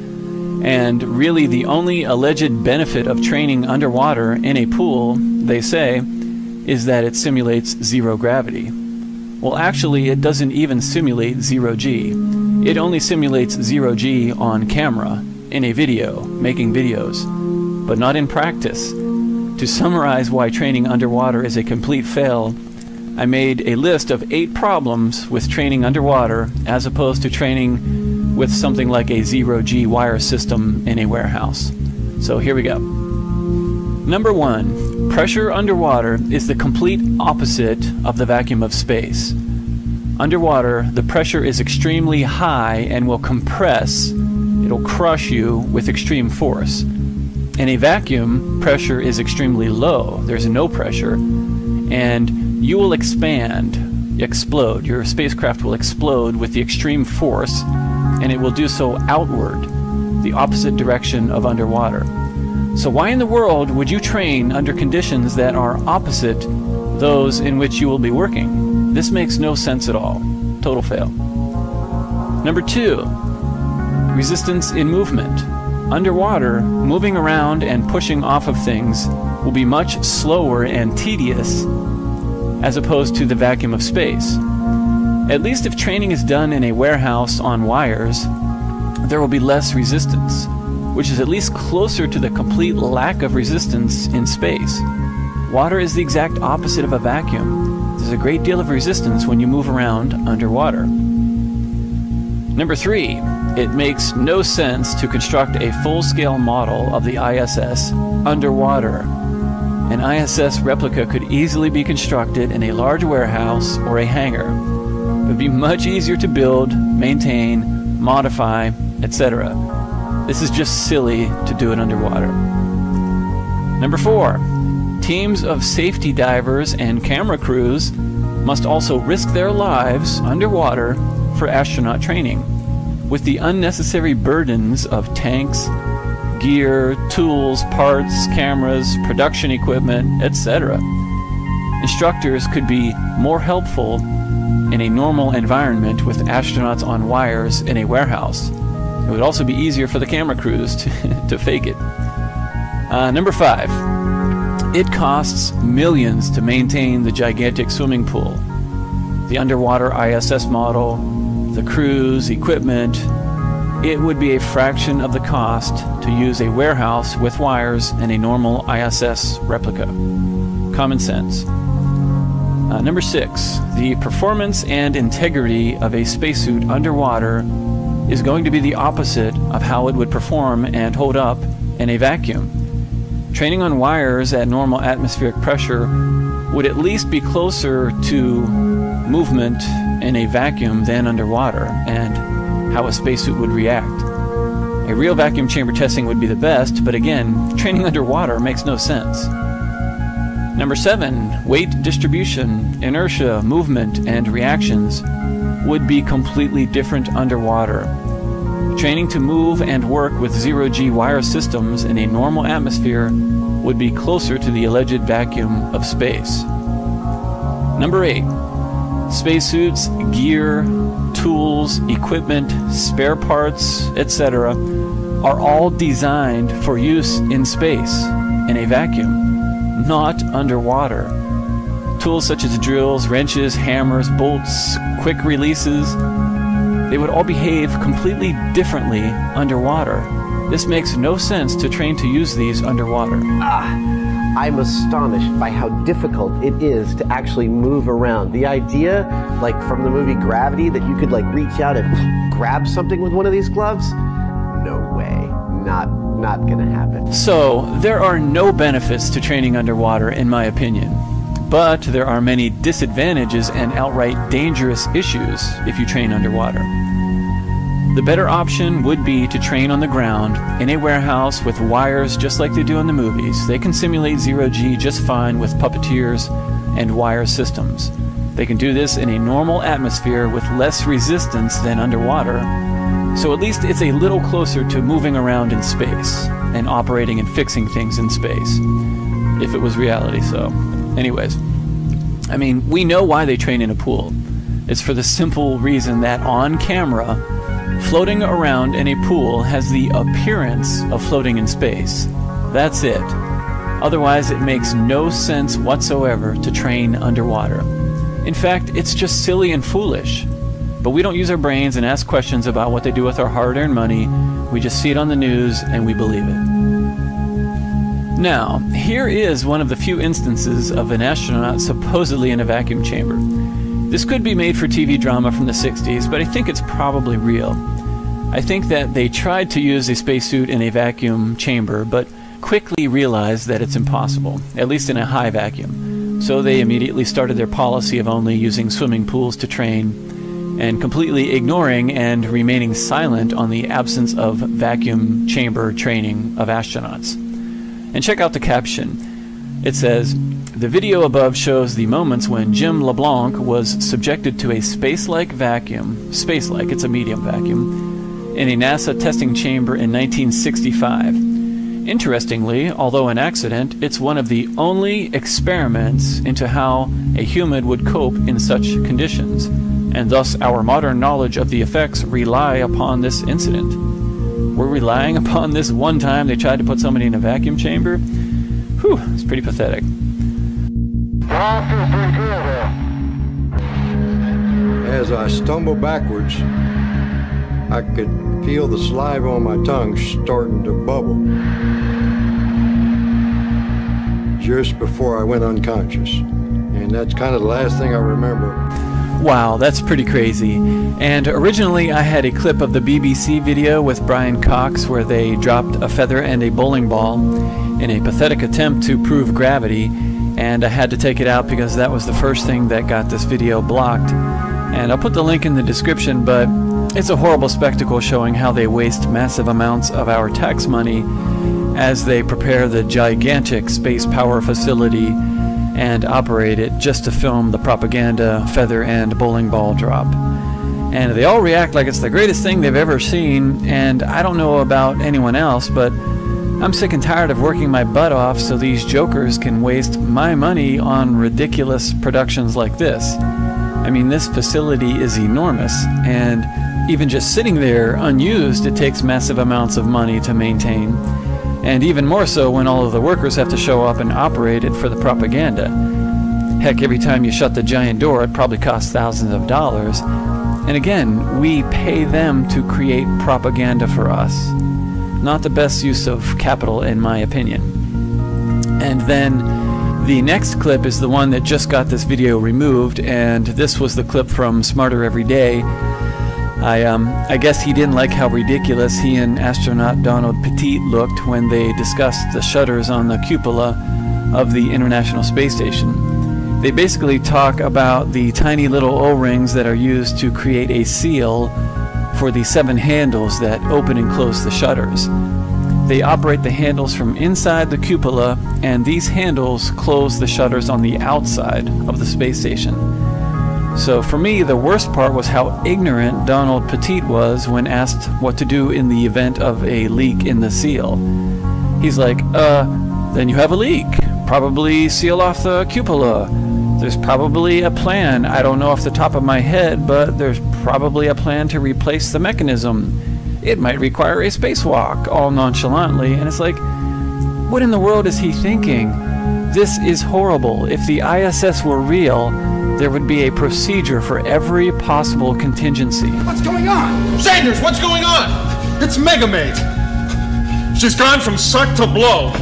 And really the only alleged benefit of training underwater in a pool, they say, is that it simulates zero gravity. Well, actually, it doesn't even simulate zero G. It only simulates zero G on camera, in a video, making videos, but not in practice. To summarize why training underwater is a complete fail, I made a list of eight problems with training underwater as opposed to training with something like a zero G wire system in a warehouse. So here we go. Number one, pressure underwater is the complete opposite of the vacuum of space. Underwater, the pressure is extremely high and will compress, it'll crush you with extreme force. In a vacuum, pressure is extremely low, there's no pressure, and you will expand, explode. Your spacecraft will explode with the extreme force, and it will do so outward, the opposite direction of underwater. So why in the world would you train under conditions that are opposite those in which you will be working? This makes no sense at all. Total fail. Number two, resistance in movement. Underwater, moving around and pushing off of things will be much slower and tedious as opposed to the vacuum of space. At least if training is done in a warehouse on wires, there will be less resistance, which is at least closer to the complete lack of resistance in space. Water is the exact opposite of a vacuum. There's a great deal of resistance when you move around underwater. Number three, it makes no sense to construct a full-scale model of the I S S underwater. An I S S replica could easily be constructed in a large warehouse or a hangar. It would be much easier to build, maintain, modify, et cetera. This is just silly to do it underwater. Number four, teams of safety divers and camera crews must also risk their lives underwater for astronaut training, with the unnecessary burdens of tanks, gear, tools, parts, cameras, production equipment, et cetera. Instructors could be more helpful in a normal environment with astronauts on wires in a warehouse. It would also be easier for the camera crews to, to fake it. Uh, number five, it costs millions to maintain the gigantic swimming pool. The underwater I S S model, the crews, equipment, it would be a fraction of the cost to use a warehouse with wires and a normal I S S replica. Common sense. Uh, number six, the performance and integrity of a spacesuit underwater is going to be the opposite of how it would perform and hold up in a vacuum. Training on wires at normal atmospheric pressure would at least be closer to movement in a vacuum than underwater and how a spacesuit would react. A real vacuum chamber testing would be the best, but again, training underwater makes no sense. Number seven, weight distribution, inertia, movement, and reactions would be completely different underwater. Training to move and work with zero G wire systems in a normal atmosphere would be closer to the alleged vacuum of space. Number eight, spacesuits, gear, tools, equipment, spare parts, et cetera are all designed for use in space, in a vacuum, not underwater. Tools such as drills, wrenches, hammers, bolts, quick releases, they would all behave completely differently underwater. This makes no sense to train to use these underwater. Ah, I'm astonished by how difficult it is to actually move around. The idea, like from the movie Gravity, that you could like reach out and grab something with one of these gloves? No way. Not, not gonna happen. So, there are no benefits to training underwater, in my opinion. But there are many disadvantages and outright dangerous issues if you train underwater. The better option would be to train on the ground in a warehouse with wires just like they do in the movies. They can simulate zero G just fine with puppeteers and wire systems. They can do this in a normal atmosphere with less resistance than underwater, so at least it's a little closer to moving around in space and operating and fixing things in space, if it was reality. So anyways, I mean, we know why they train in a pool. It's for the simple reason that on camera, floating around in a pool has the appearance of floating in space. That's it. Otherwise, it makes no sense whatsoever to train underwater. In fact, it's just silly and foolish. But we don't use our brains and ask questions about what they do with our hard-earned money. We just see it on the news and we believe it. Now, here is one of the few instances of an astronaut supposedly in a vacuum chamber. This could be made for T V drama from the sixties, but I think it's probably real. I think that they tried to use a spacesuit in a vacuum chamber, but quickly realized that it's impossible, at least in a high vacuum. So they immediately started their policy of only using swimming pools to train, and completely ignoring and remaining silent on the absence of vacuum chamber training of astronauts. And check out the caption. It says, "The video above shows the moments when Jim LeBlanc was subjected to a space-like vacuum, space-like, it's a medium vacuum, in a NASA testing chamber in nineteen sixty-five. Interestingly, although an accident, it's one of the only experiments into how a human would cope in such conditions, and thus our modern knowledge of the effects rely upon this incident." We're relying upon this one time they tried to put somebody in a vacuum chamber? Whew, it's pretty pathetic. As I stumbled backwards, I could feel the saliva on my tongue starting to bubble just before I went unconscious. And that's kind of the last thing I remember. Wow, that's pretty crazy. And originally I had a clip of the B B C video with Brian Cox where they dropped a feather and a bowling ball in a pathetic attempt to prove gravity, and I had to take it out because that was the first thing that got this video blocked. And I'll put the link in the description, but it's a horrible spectacle showing how they waste massive amounts of our tax money as they prepare the gigantic space power facility and operate it just to film the propaganda feather and bowling ball drop. And they all react like it's the greatest thing they've ever seen, and I don't know about anyone else, but I'm sick and tired of working my butt off so these jokers can waste my money on ridiculous productions like this. I mean, this facility is enormous, and even just sitting there unused, it takes massive amounts of money to maintain. And even more so when all of the workers have to show up and operate it for the propaganda. Heck, every time you shut the giant door, it probably costs thousands of dollars. And again, we pay them to create propaganda for us. Not the best use of capital, in my opinion. And then the next clip is the one that just got this video removed, and this was the clip from Smarter Every Day. I, um, I guess he didn't like how ridiculous he and astronaut Donald Petit looked when they discussed the shutters on the cupola of the International Space Station. They basically talk about the tiny little O-rings that are used to create a seal for the seven handles that open and close the shutters. They operate the handles from inside the cupola, and these handles close the shutters on the outside of the space station. So for me, the worst part was how ignorant Donald Petit was when asked what to do in the event of a leak in the seal. He's like, uh, then you have a leak. Probably seal off the cupola. There's probably a plan. I don't know off the top of my head, but there's probably a plan to replace the mechanism. It might require a spacewalk, all nonchalantly. And it's like, what in the world is he thinking? This is horrible. If the I S S were real, there would be a procedure for every possible contingency. What's going on? Sanders, what's going on? It's Megamate. She's gone from suck to blow.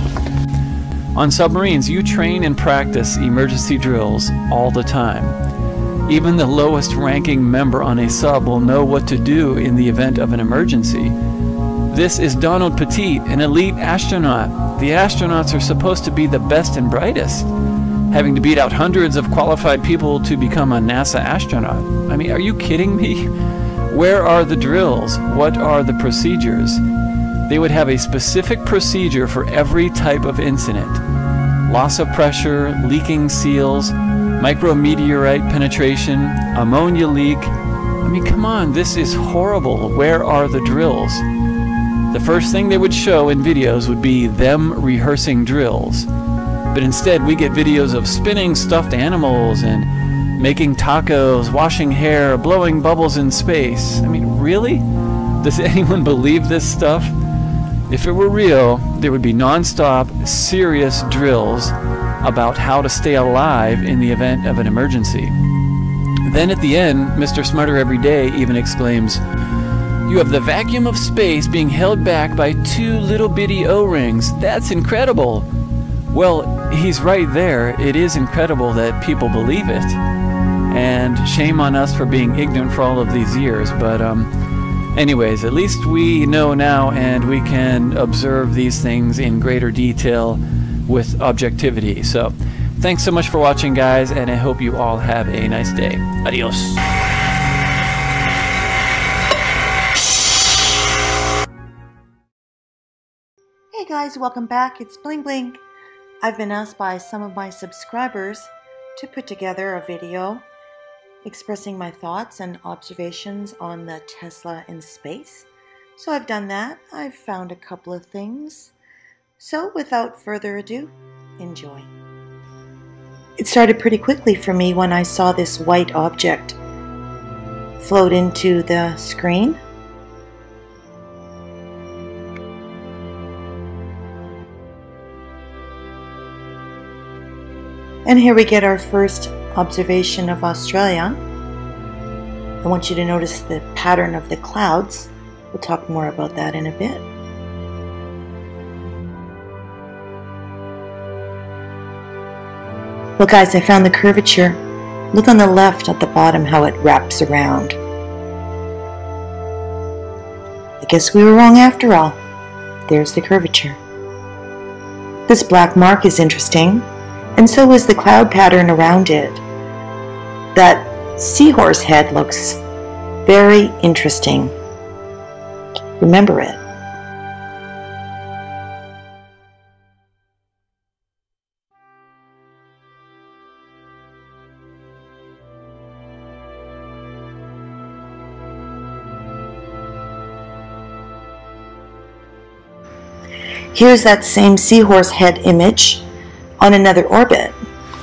On submarines, you train and practice emergency drills all the time. Even the lowest ranking member on a sub will know what to do in the event of an emergency. This is Donald Petit, an elite astronaut. The astronauts are supposed to be the best and brightest, having to beat out hundreds of qualified people to become a NASA astronaut. I mean, are you kidding me? Where are the drills? What are the procedures? They would have a specific procedure for every type of incident. Loss of pressure, leaking seals, micrometeorite penetration, ammonia leak. I mean, come on, this is horrible. Where are the drills? The first thing they would show in videos would be them rehearsing drills. But instead, we get videos of spinning stuffed animals and making tacos, washing hair, blowing bubbles in space. I mean, really? Does anyone believe this stuff? If it were real, there would be non-stop, serious drills about how to stay alive in the event of an emergency. Then at the end, Mister Smarter Every Day even exclaims, "You have the vacuum of space being held back by two little bitty O-rings. That's incredible." Well, he's right there. It is incredible that people believe it. And shame on us for being ignorant for all of these years. But um, anyways, at least we know now, and we can observe these things in greater detail with objectivity. So thanks so much for watching, guys, and I hope you all have a nice day. Adios. Hey guys, welcome back. It's Bling Bling. I've been asked by some of my subscribers to put together a video expressing my thoughts and observations on the Tesla in space. So I've done that. I've found a couple of things. So without further ado, enjoy. It started pretty quickly for me when I saw this white object float into the screen. And here we get our first observation of Australia. I want you to notice the pattern of the clouds. We'll talk more about that in a bit. Well guys, I found the curvature. Look on the left at the bottom how it wraps around. I guess we were wrong after all. There's the curvature. This black mark is interesting, and so is the cloud pattern around it. That seahorse head looks very interesting. Remember it. Here's that same seahorse head image on another orbit.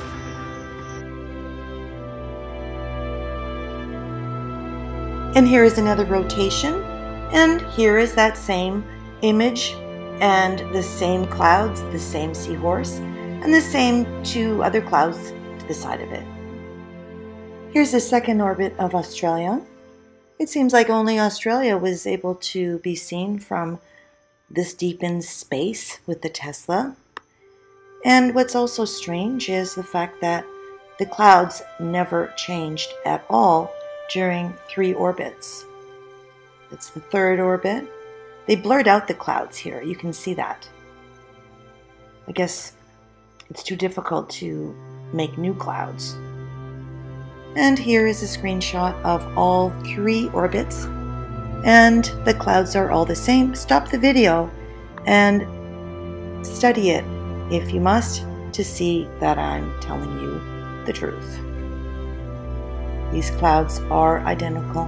And here is another rotation, and here is that same image and the same clouds, the same seahorse, and the same two other clouds to the side of it. Here's the second orbit of Australia. It seems like only Australia was able to be seen from this deep in space with the Tesla. And what's also strange is the fact that the clouds never changed at all during three orbits. It's the third orbit. They blurred out the clouds here. You can see that. I guess it's too difficult to make new clouds. And here is a screenshot of all three orbits. And the clouds are all the same. Stop the video and study it if you must to see that I'm telling you the truth. These clouds are identical.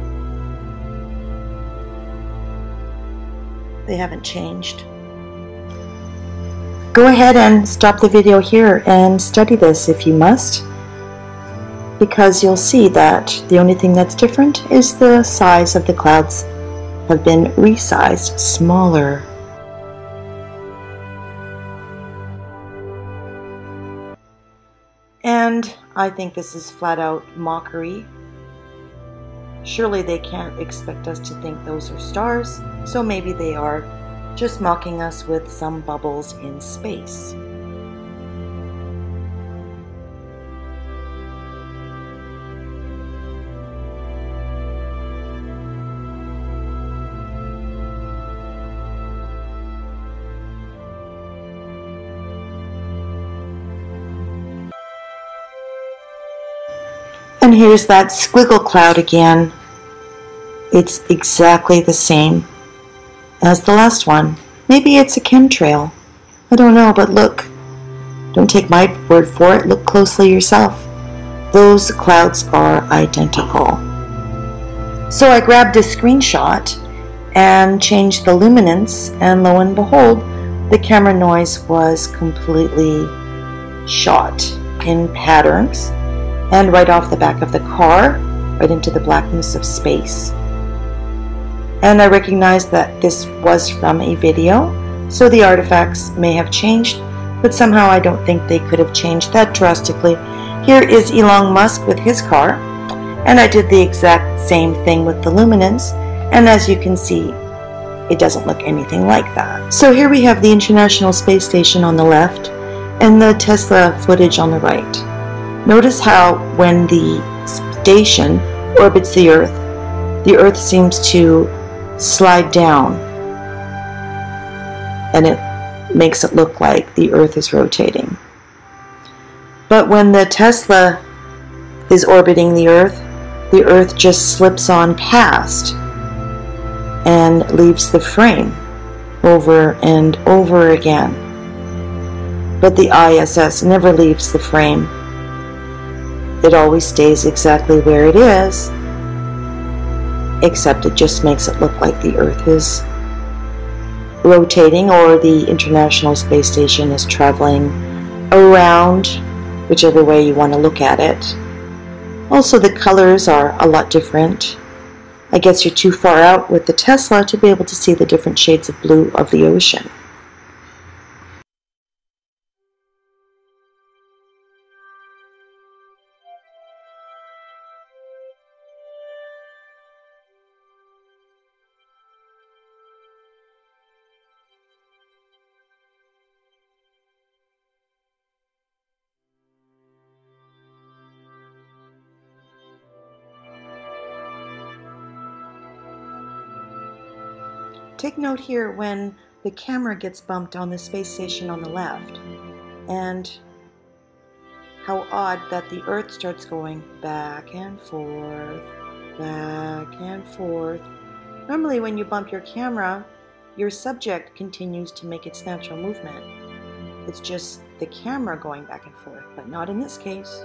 They haven't changed. Go ahead and stop the video here and study this if you must, because you'll see that the only thing that's different is the size of the clouds have been resized smaller. And I think this is flat out mockery. Surely they can't expect us to think those are stars, so maybe they are just mocking us with some bubbles in space. And here's that squiggle cloud again. It's exactly the same as the last one. Maybe it's a chemtrail. I don't know, but look. Don't take my word for it. Look closely yourself. Those clouds are identical. So I grabbed a screenshot and changed the luminance, and lo and behold, the camera noise was completely shot in patterns and right off the back of the car, right into the blackness of space. And I recognize that this was from a video, so the artifacts may have changed, but somehow I don't think they could have changed that drastically. Here is Elon Musk with his car, and I did the exact same thing with the luminance, and as you can see, it doesn't look anything like that. So here we have the International Space Station on the left, and the Tesla footage on the right. Notice how when the station orbits the Earth, the Earth seems to slide down, and it makes it look like the Earth is rotating. But when the Tesla is orbiting the Earth, the Earth just slips on past and leaves the frame over and over again. But the I S S never leaves the frame. It always stays exactly where it is, except it just makes it look like the Earth is rotating, or the International Space Station is traveling around, whichever way you want to look at it. Also, the colors are a lot different. I guess you're too far out with the Tesla to be able to see the different shades of blue of the ocean. Take note here when the camera gets bumped on the space station on the left, and how odd that the Earth starts going back and forth, back and forth. Normally when you bump your camera, your subject continues to make its natural movement. It's just the camera going back and forth, but not in this case.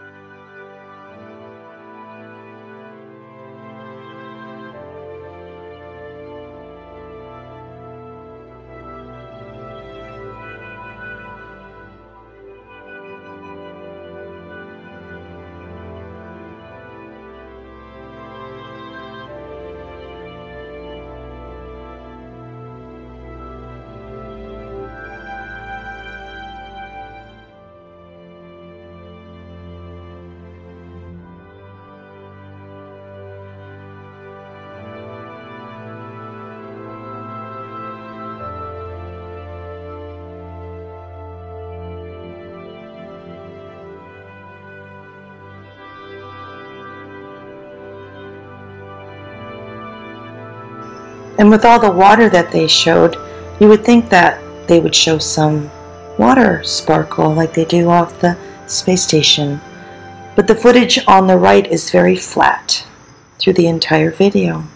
And with all the water that they showed, you would think that they would show some water sparkle like they do off the space station. But the footage on the right is very flat through the entire video.